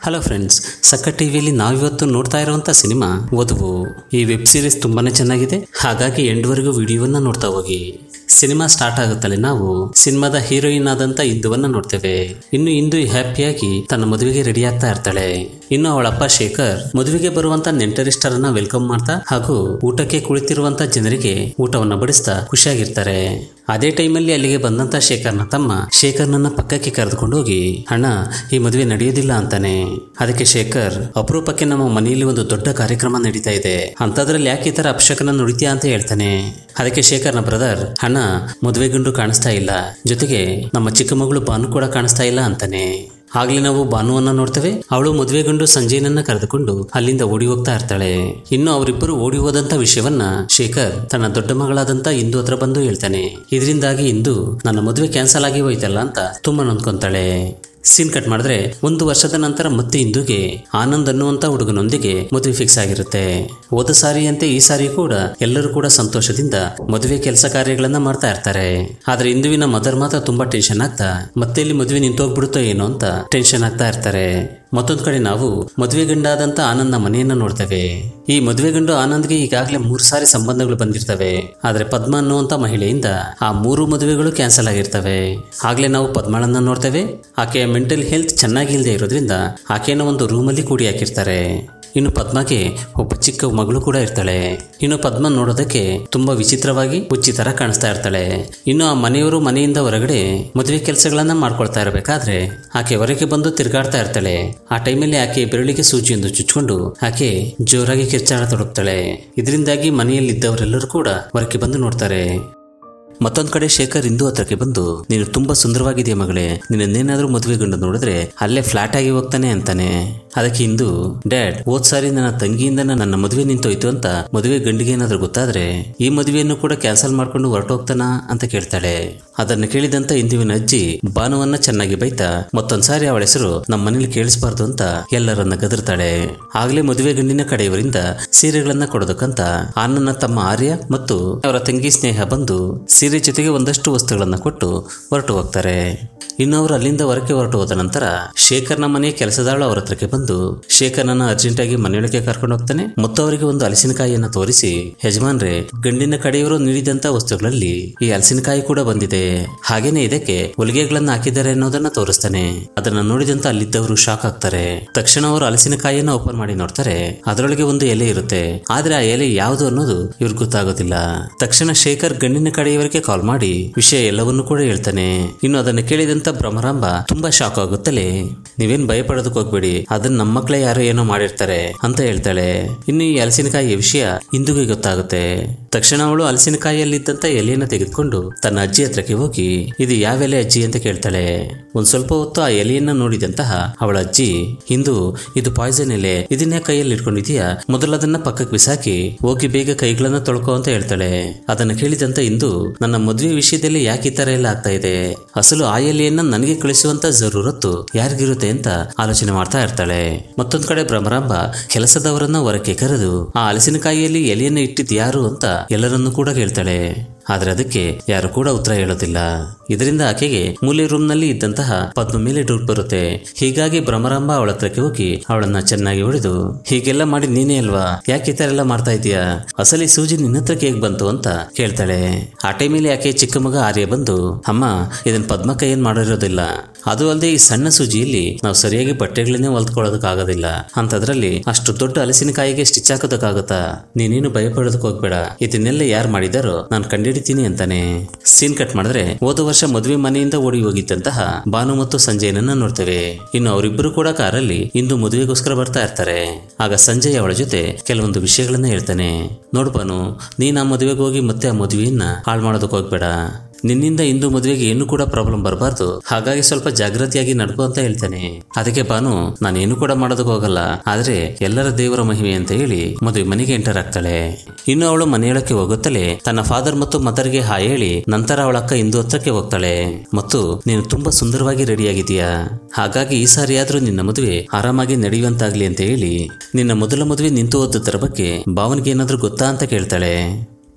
Hello friends, ಸಕ್ಕ ಟಿವಿಯಲ್ಲಿ ನಾವಿವತ್ತು ನೋಡ್ತಾ ಇರುವಂತ ಸಿನಿಮಾ ವಧುವು. ಈ ವೆಬ್ ಸೀರೀಸ್ ತುಂಬಾನೇ ಚೆನ್ನಾಗಿದೆ, ಹಾಗಾಗಿ ಎಂಡ್ವರೆಗೂ ವಿಡಿಯೋವನ್ನ ನೋಡ್ತಾ ಹೋಗಿ. ಸಿನಿಮಾ ಸ್ಟಾರ್ಟ್ ಆಗುತ್ತಲೇ ನಾವು ಸಿನಿಮಾದ ಹೀರೋಯಿನ್ ಆದಂತ ಇಂದುವನ್ನ ನೋಡ್ತೇವೆ. ಇನ್ನು ಇಂದು ಹ್ಯಾಪಿಯಾಗಿ ತನ್ನ ಮದುವೆಗೆ ರೆಡಿ ಆಗ್ತಾ ಇರ್ತಾಳೆ. ಇನ್ನು ಅವಳಪ್ಪ ಶೇಖರ್ ಮದುವೆಗೆ ಬರುವಂತ ನೆಂಟರಿಷ್ಟರನ್ನ ವೆಲ್ಕಮ್ ಮಾಡ್ತಾ ಹಾಗೂ ಊಟಕ್ಕೆ ಕುಳಿತಿರುವಂತ ಜನರಿಗೆ ಊಟವನ್ನ ಬಡಿಸ್ತಾ ಖುಷಿಯಾಗಿರ್ತಾರೆ. ಅದೇ ಟೈಮಲ್ಲಿ ಅಲ್ಲಿಗೆ ಬಂದಂತ ಶೇಖರ್ನ ತಮ್ಮ ಶೇಖರ್ನನ್ನ ಪಕ್ಕಕ್ಕೆ ಕರೆದುಕೊಂಡು ಹೋಗಿ, ಅಣ್ಣ ಈ ಮದುವೆ ನಡೆಯೋದಿಲ್ಲ ಅಂತಾನೆ. ಅದಕ್ಕೆ ಶೇಖರ್, ಅಪರೂಪಕ್ಕೆ ನಮ್ಮ ಮನೆಯಲ್ಲಿ ಒಂದು ದೊಡ್ಡ ಕಾರ್ಯಕ್ರಮ ನಡೀತಾ ಇದೆ, ಅಂತದ್ರಲ್ಲಿ ಯಾಕೆ ಈ ತರ ಅಪಶಕನ ನುಡಿತೀಯ ಅಂತ ಹೇಳ್ತಾನೆ. ಅದಕ್ಕೆ ಶೇಖರ್ನ ಬ್ರದರ್, ಅಣ್ಣ ಮದುವೆ ಗಂಡು ಕಾಣಿಸ್ತಾ ಇಲ್ಲ, ಜೊತೆಗೆ ನಮ್ಮ ಚಿಕ್ಕ ಮಗಳು ಬಾನು ಕೂಡ ಕಾಣಿಸ್ತಾ ಇಲ್ಲ ಅಂತಾನೆ. ಆಗ್ಲೇ ನಾವು ಬಾನುವನ್ನ ನೋಡ್ತೇವೆ. ಅವಳು ಮದುವೆ ಗಂಡು ಸಂಜಯನನ್ನ ಕರೆದುಕೊಂಡು ಅಲ್ಲಿಂದ ಓಡಿ ಹೋಗ್ತಾ ಇರ್ತಾಳೆ. ಇನ್ನು ಅವರಿಬ್ಬರು ಓಡಿ ಹೋದಂತ ವಿಷಯವನ್ನ ಶೇಖರ್ ತನ್ನ ದೊಡ್ಡ ಮಗಳಾದಂತ ಇಂದು ಹತ್ರ ಬಂದು ಹೇಳ್ತಾನೆ. ಇದರಿಂದಾಗಿ ಇಂದು ನನ್ನ ಮದುವೆ ಕ್ಯಾನ್ಸಲ್ ಆಗಿ ಹೋಯ್ತಲ್ಲ ಅಂತ ತುಂಬಾ ನೊಂದ್ಕೊಂತಾಳೆ. ಸೀನ್ ಕಟ್ ಮಾಡಿದ್ರೆ 1 ವರ್ಷದ ನಂತರ ಮತ್ತೆ ಇಂದುಗೆ ಆನಂದ್ ಅನ್ನುವಂತ ಹುಡುಗನೊಂದಿಗೆ ಮದುವೆ ಫಿಕ್ಸ್ ಆಗಿರುತ್ತೆ. ಹೋದ ಸಾರಿಯಂತೆ ಈ ಸಾರಿ ಕೂಡ ಎಲ್ಲರೂ ಕೂಡ ಸಂತೋಷದಿಂದ ಮದುವೆ ಕೆಲಸ ಕಾರ್ಯಗಳನ್ನ ಮಾಡ್ತಾ ಇರ್ತಾರೆ. ಆದ್ರೆ ಇಂದುವಿನ ಮದರ್ ಮಾತ್ರ ತುಂಬಾ ಟೆನ್ಷನ್ ಆಗ್ತಾ ಮತ್ತೆ ಇಲ್ಲಿ ಮದುವೆ ನಿಂತೋಗ್ಬಿಡುತ್ತೋ ಏನೋ ಅಂತ ಟೆನ್ಷನ್ ಆಗ್ತಾ ಇರ್ತಾರೆ. ಮತ್ತೊಂದ್ ಕಡೆ ನಾವು ಮದುವೆ ಗಂಡಾದಂತ ಆನಂದ್ನ ಮನೆಯನ್ನ ನೋಡ್ತೇವೆ. ಈ ಮದುವೆ ಗಂಡು ಆನಂದ್ಗೆ ಈಗಾಗಲೇ 3 ಸಾರಿ ಸಂಬಂಧಗಳು ಬಂದಿರ್ತವೆ. ಆದ್ರೆ ಪದ್ಮ ಅನ್ನುವಂತ ಮಹಿಳೆಯಿಂದ ಆ 3 ಮದುವೆಗಳು ಕ್ಯಾನ್ಸಲ್ ಆಗಿರ್ತವೆ. ಆಗ್ಲೇ ನಾವು ಪದ್ಮಳನ್ನ ನೋಡ್ತೇವೆ. ಆಕೆಯ ಮೆಂಟಲ್ ಹೆಲ್ತ್ ಚೆನ್ನಾಗಿಲ್ದೇ ಇರೋದ್ರಿಂದ ಆಕೆಯನ್ನು ಒಂದು ರೂಮಲ್ಲಿ ಕೂಡಿ ಹಾಕಿರ್ತಾರೆ. ಇನ್ನು ಪದ್ಮಗೆ ಒಬ್ಬ ಚಿಕ್ಕ ಮಗಳು ಕೂಡ ಇರ್ತಾಳೆ. ಇನ್ನು ಪದ್ಮ ನೋಡೋದಕ್ಕೆ ತುಂಬಾ ವಿಚಿತ್ರವಾಗಿ ಹುಚ್ಚಿ ತರ ಕಾಣಿಸ್ತಾ ಇರ್ತಾಳೆ. ಇನ್ನು ಆ ಮನೆಯವರು ಮನೆಯಿಂದ ಹೊರಗಡೆ ಮದುವೆ ಕೆಲಸಗಳನ್ನ ಮಾಡ್ಕೊಳ್ತಾ ಇರಬೇಕಾದ್ರೆ ಆಕೆ ಹೊರಗೆ ಬಂದು ತಿರುಗಾಡ್ತಾ ಇರ್ತಾಳೆ. ಆ ಟೈಮಲ್ಲಿ ಆಕೆ ಬೆರಳಿಗೆ ಸೂಜಿಯೊಂದು ಚುಚ್ಕೊಂಡು ಆಕೆ ಜೋರಾಗಿ ಕಿರ್ಚಾಡತೊಡಗ್ತಾಳೆ. ಇದರಿಂದಾಗಿ ಮನೆಯಲ್ಲಿದ್ದವರೆಲ್ಲರೂ ಕೂಡ ಹೊರಗೆ ಬಂದು ನೋಡ್ತಾರೆ. ಮತ್ತೊಂದ್ ಕಡೆ ಶೇಖರ್ ಇಂದು ಹತ್ರಕ್ಕೆ ಬಂದು, ನೀನು ತುಂಬಾ ಸುಂದರವಾಗಿದೆಯಾ ಮಗಳೇ, ನಿನ್ನೇನಾದ್ರೂ ಮದುವೆ ಗಂಡು ನೋಡಿದ್ರೆ ಅಲ್ಲೇ ಫ್ಲಾಟ್ ಆಗಿ ಹೋಗ್ತಾನೆ ಅಂತಾನೆ. ಅದಕ್ಕೆ ಇಂದು, ಡ್ಯಾಡ್ ಹೋದ್ ಸಾರಿ ನನ್ನ ತಂಗಿಯಿಂದ ನನ್ನ ಮದುವೆ ನಿಂತೋಯ್ತು ಅಂತ ಮದುವೆ ಗಂಡಿಗೆ ಏನಾದ್ರೂ ಗೊತ್ತಾದ್ರೆ ಈ ಮದುವೆಯನ್ನು ಕೂಡ ಕ್ಯಾನ್ಸಲ್ ಮಾಡ್ಕೊಂಡು ಹೊರಟೋಗ್ತಾನ ಅಂತ ಕೇಳ್ತಾಳೆ. ಅದನ್ನು ಕೇಳಿದಂತ ಇಂದುವಿನ ಅಜ್ಜಿ ಬಾನುವನ್ನ ಚೆನ್ನಾಗಿ ಬೈತಾ ಮತ್ತೊಂದ್ಸಾರಿ ಅವಳ ಹೆಸರು ನಮ್ಮ ಮನೇಲಿ ಕೇಳಿಸಬಾರ್ದು ಅಂತ ಎಲ್ಲರನ್ನ ಗದರ್ತಾಳೆ. ಆಗ್ಲೇ ಮದುವೆ ಗಂಡಿನ ಕಡೆಯವರಿಂದ ಸೀರೆಗಳನ್ನ ಕೊಡೋದಕ್ಕಂತ ಆನನ್ನ ತಮ್ಮ ಆರ್ಯ ಮತ್ತು ಅವರ ತಂಗಿ ಸ್ನೇಹ ಬಂದು ಸೀರೆ ಜೊತೆಗೆ ಒಂದಷ್ಟು ವಸ್ತುಗಳನ್ನ ಕೊಟ್ಟು ಹೊರಟು ಹೋಗ್ತಾರೆ. ಇನ್ನು ಅವರು ಅಲ್ಲಿಂದ ಹೊರಕ್ಕೆ ಹೊರಟು ಹೋದ ನಂತರ ಶೇಖರ್ನ ಮನೆ ಕೆಲಸದಾಳು ಅವರ ಹತ್ರಕ್ಕೆ ಬಂದು ಶೇಖರ್ನನ್ನ ಅರ್ಜೆಂಟ್ ಆಗಿ ಮನೆಯೊಳಗೆ ಕರ್ಕೊಂಡು ಹೋಗ್ತಾನೆ ಮತ್ತು ಅವರಿಗೆ ಒಂದು ಹಲಸಿನಕಾಯಿಯನ್ನ ತೋರಿಸಿ, ಯಜಮಾನ್ರೆ ಗಂಡಿನ ಕಡೆಯವರು ನೀಡಿದಂತ ವಸ್ತುಗಳಲ್ಲಿ ಈ ಹಲಸಿನಕಾಯಿ ಕೂಡ ಬಂದಿದೆ, ಹಾಗೇನೆ ಇದಕ್ಕೆ ಹೊಲಿಗೆಗಳನ್ನ ಹಾಕಿದ್ದಾರೆ ಅನ್ನೋದನ್ನ ತೋರಿಸ್ತಾನೆ. ಅದನ್ನ ನೋಡಿದಂತ ಅಲ್ಲಿದ್ದವರು ಶಾಕ್ ಆಗ್ತಾರೆ. ತಕ್ಷಣ ಅವರು ಹಲಸಿನಕಾಯಿಯನ್ನ ಓಪನ್ ಮಾಡಿ ನೋಡ್ತಾರೆ. ಅದರೊಳಗೆ ಒಂದು ಎಲೆ ಇರುತ್ತೆ, ಆದ್ರೆ ಆ ಎಲೆ ಯಾವುದು ಅನ್ನೋದು ಇವ್ರಿಗೆ ಗೊತ್ತಾಗೋದಿಲ್ಲ. ತಕ್ಷಣ ಶೇಖರ್ ಗಂಡಿನ ಕಡೆಯವರಿಗೆ ಕಾಲ್ ಮಾಡಿ ವಿಷಯ ಎಲ್ಲವನ್ನೂ ಕೂಡ ಹೇಳ್ತಾನೆ. ಇನ್ನು ಅದನ್ನು ಕೇಳಿದಂತ ಭ್ರಮರಾಂಬ ತುಂಬಾ ಶಾಕ್ ಆಗುತ್ತಲೇ, ನೀವೇನ್ ಭಯ ಪಡೋದಕ್ಕೆ ಹೋಗ್ಬೇಡಿ, ಅದನ್ನ ನಮ್ಮ ಮಕ್ಕಳೇ ಯಾರೋ ಏನೋ ಮಾಡಿರ್ತಾರೆ ಅಂತ ಹೇಳ್ತಾಳೆ. ಇನ್ನು ಈ ಹಲಸಿನಕಾಯಿಯ ವಿಷಯ ಇಂದುಗೆ ಗೊತ್ತಾಗುತ್ತೆ. ತಕ್ಷಣ ಅವಳು ಹಲಸಿನಕಾಯಿಯಲ್ಲಿದ್ದಂತ ಎಲೆಯನ್ನ ತೆಗೆದುಕೊಂಡು ತನ್ನ ಅಜ್ಜಿ ಹತ್ರಕ್ಕೆ ಹೋಗಿ, ಇದು ಯಾವ ಎಲೆ ಅಜ್ಜಿ ಅಂತ ಕೇಳ್ತಾಳೆ. ಒಂದ್ ಸ್ವಲ್ಪ ಹೊತ್ತು ಆ ಎಲೆಯನ್ನ ನೋಡಿದಂತಹ ಅವಳ ಅಜ್ಜಿ, ಇಂದು ಇದು ಪಾಯ್ಸನ್ ಎಲೆ, ಇದನ್ನೇ ಕೈಯಲ್ಲಿ ಇಟ್ಕೊಂಡಿದೀಯಾ, ಮೊದಲದನ್ನ ಪಕ್ಕಕ್ಕೆ ಬಿಸಾಕಿ ಹೋಗಿ ಬೇಗ ಕೈಗಳನ್ನ ತೊಳ್ಕೊ ಅಂತ ಹೇಳ್ತಾಳೆ. ಅದನ್ನ ಕೇಳಿದಂತ ಇಂದು, ನನ್ನ ಮದುವೆ ವಿಷಯದಲ್ಲಿ ಯಾಕೆ ಈ ತರ ಎಲ್ಲ ಆಗ್ತಾ ಇದೆ, ಅಸಲು ಆ ಎಲೆಯನ್ನ ನನಗೆ ಕಳಿಸುವಂತ ಜರೂರತ್ತು ಯಾರಿಗಿರುತ್ತೆ ಅಂತ ಆಲೋಚನೆ ಮಾಡ್ತಾ ಇರ್ತಾಳೆ. ಮತ್ತೊಂದ್ ಕಡೆ ಭ್ರಮರಾಂಬ ಕೆಲಸದವರನ್ನ ಹೊರಕ್ಕೆ ಕರೆದು ಆ ಹಲಸಿನಕಾಯಿಯಲ್ಲಿ ಎಲೆಯನ್ನ ಇಟ್ಟಿದ್ ಯಾರು ಅಂತ ಎಲ್ಲರನ್ನೂ ಕೂಡ ಕೇಳ್ತಾಳೆ. ಆದ್ರೆ ಅದಕ್ಕೆ ಯಾರು ಕೂಡ ಉತ್ತರ ಹೇಳೋದಿಲ್ಲ. ಇದರಿಂದ ಆಕೆಗೆ ಮೂಲೆ ರೂಮ್ ನಲ್ಲಿ ಇದ್ದಂತಹ ಪದ್ಮ ಮೇಲೆ ಡೌಟ್ ಬರುತ್ತೆ. ಹೀಗಾಗಿ ಭ್ರಮರಾಂಬ ಅವಳ ಹತ್ರಕ್ಕೆ ಹೋಗಿ ಅವಳನ್ನ ಚೆನ್ನಾಗಿ ಹೊಡೆದು, ಹೀಗೆಲ್ಲ ಮಾಡಿ ನೀನೇ ಅಲ್ವಾ, ಯಾಕೆ ಈ ತರ ಎಲ್ಲ ಮಾಡ್ತಾ ಇದೀಯಾ, ಅಸಲಿ ಸೂಜಿ ನಿನ್ನ ಹತ್ರಕ್ಕೆ ಹೇಗ್ ಬಂತು ಅಂತ ಕೇಳ್ತಾಳೆ. ಆ ಟೈಮಲ್ಲಿ ಆಕೆ ಚಿಕ್ಕ ಮಗ ಆರ್ಯ ಬಂದು, ಅಮ್ಮ ಇದನ್ ಪದ್ಮ ಕೈಯನ್ ಮಾಡಿರೋದಿಲ್ಲ, ಅದು ಅಲ್ಲದೆ ಈ ಸಣ್ಣ ಸೂಜಿಯಲ್ಲಿ ನಾವು ಸರಿಯಾಗಿ ಬಟ್ಟೆಗಳನ್ನೇ ಹೊಲ್ದ್ಕೊಳ್ಳೋದಕ್ಕಾಗೋದಿಲ್ಲ, ಅಂತದ್ರಲ್ಲಿ ಅಷ್ಟು ದೊಡ್ಡ ಹಲಸಿನಕಾಯಿಗೆ ಸ್ಟಿಚ್ ಹಾಕೋದಕ್ಕಾಗತ್ತಾ, ನೀನೇನು ಭಯ ಪಡೋದಕ್ಕೆ ಹೋಗ್ಬೇಡ, ಇದನ್ನೆಲ್ಲ ಯಾರು ಮಾಡಿದಾರೋ ನಾನು ಕಂಡಿಡಿತೀನಿ ಅಂತಾನೆ. ಸೀನ್ ಕಟ್ ಮಾಡಿದ್ರೆ ಹೋದ ವರ್ಷ ಮದುವೆ ಮನೆಯಿಂದ ಓಡಿ ಹೋಗಿದ್ದಂತಹ ಬಾನು ಮತ್ತು ಸಂಜಯನನ್ನ ನೋಡ್ತೇವೆ. ಇನ್ನು ಅವರಿಬ್ಬರು ಕೂಡ ಕಾರಲ್ಲಿ ಇಂದು ಮದುವೆಗೋಸ್ಕರ ಬರ್ತಾ ಇರ್ತಾರೆ. ಆಗ ಸಂಜಯ್ ಅವಳ ಜೊತೆ ಕೆಲವೊಂದು ವಿಷಯಗಳನ್ನ ಹೇಳ್ತಾನೆ. ನೋಡು ಬಾನು, ನೀನ್ ಆ ಮದುವೆಗೆ ಹೋಗಿ ಮತ್ತೆ ಆ ಮದುವೆಯನ್ನ ಹಾಳು ಮಾಡೋದಕ್ಕೆ ಹೋಗ್ಬೇಡ, ನಿನ್ನಿಂದ ಇಂದು ಮದುವೆಗೆ ಏನು ಕೂಡ ಪ್ರಾಬ್ಲಮ್ ಬರಬಾರ್ದು, ಹಾಗಾಗಿ ಸ್ವಲ್ಪ ಜಾಗೃತಿಯಾಗಿ ನಡ್ಕೋ ಅಂತ ಹೇಳ್ತಾನೆ. ಅದಕ್ಕೆ ಬಾನು, ನಾನೇನು ಕೂಡ ಮಾಡೋದಕ್ಕೆ ಹೋಗಲ್ಲ, ಆದ್ರೆ ಎಲ್ಲರ ದೇವರ ಮಹಿಮೆ ಅಂತ ಹೇಳಿ ಮದುವೆ ಮನೆಗೆ ಎಂಟರ್ ಆಗ್ತಾಳೆ. ಇನ್ನು ಅವಳು ಮನೆಯೊಳಕ್ಕೆ ಹೋಗುತ್ತಲೇ ತನ್ನ ಫಾದರ್ ಮತ್ತು ಮದರ್ಗೆ ಹಾಯ್ ಹೇಳಿ ನಂತರ ಅವಳ ಅಕ್ಕ ಇಂದು ಹತ್ರಕ್ಕೆ ಹೋಗ್ತಾಳೆ ಮತ್ತು ನೀನು ತುಂಬಾ ಸುಂದರವಾಗಿ ರೆಡಿ ಆಗಿದೀಯಾ, ಹಾಗಾಗಿ ಈ ಸಾರಿ ಆದ್ರೂ ನಿನ್ನ ಮದುವೆ ಆರಾಮಾಗಿ ನಡೆಯುವಂತಾಗ್ಲಿ ಅಂತ ಹೇಳಿ ನಿನ್ನ ಮೊದಲ ಮದುವೆ ನಿಂತು ಹೋದದರ ಬಗ್ಗೆ ಭಾವನಿಗೆ ಏನಾದ್ರೂ ಗೊತ್ತಾ ಅಂತ ಕೇಳ್ತಾಳೆ.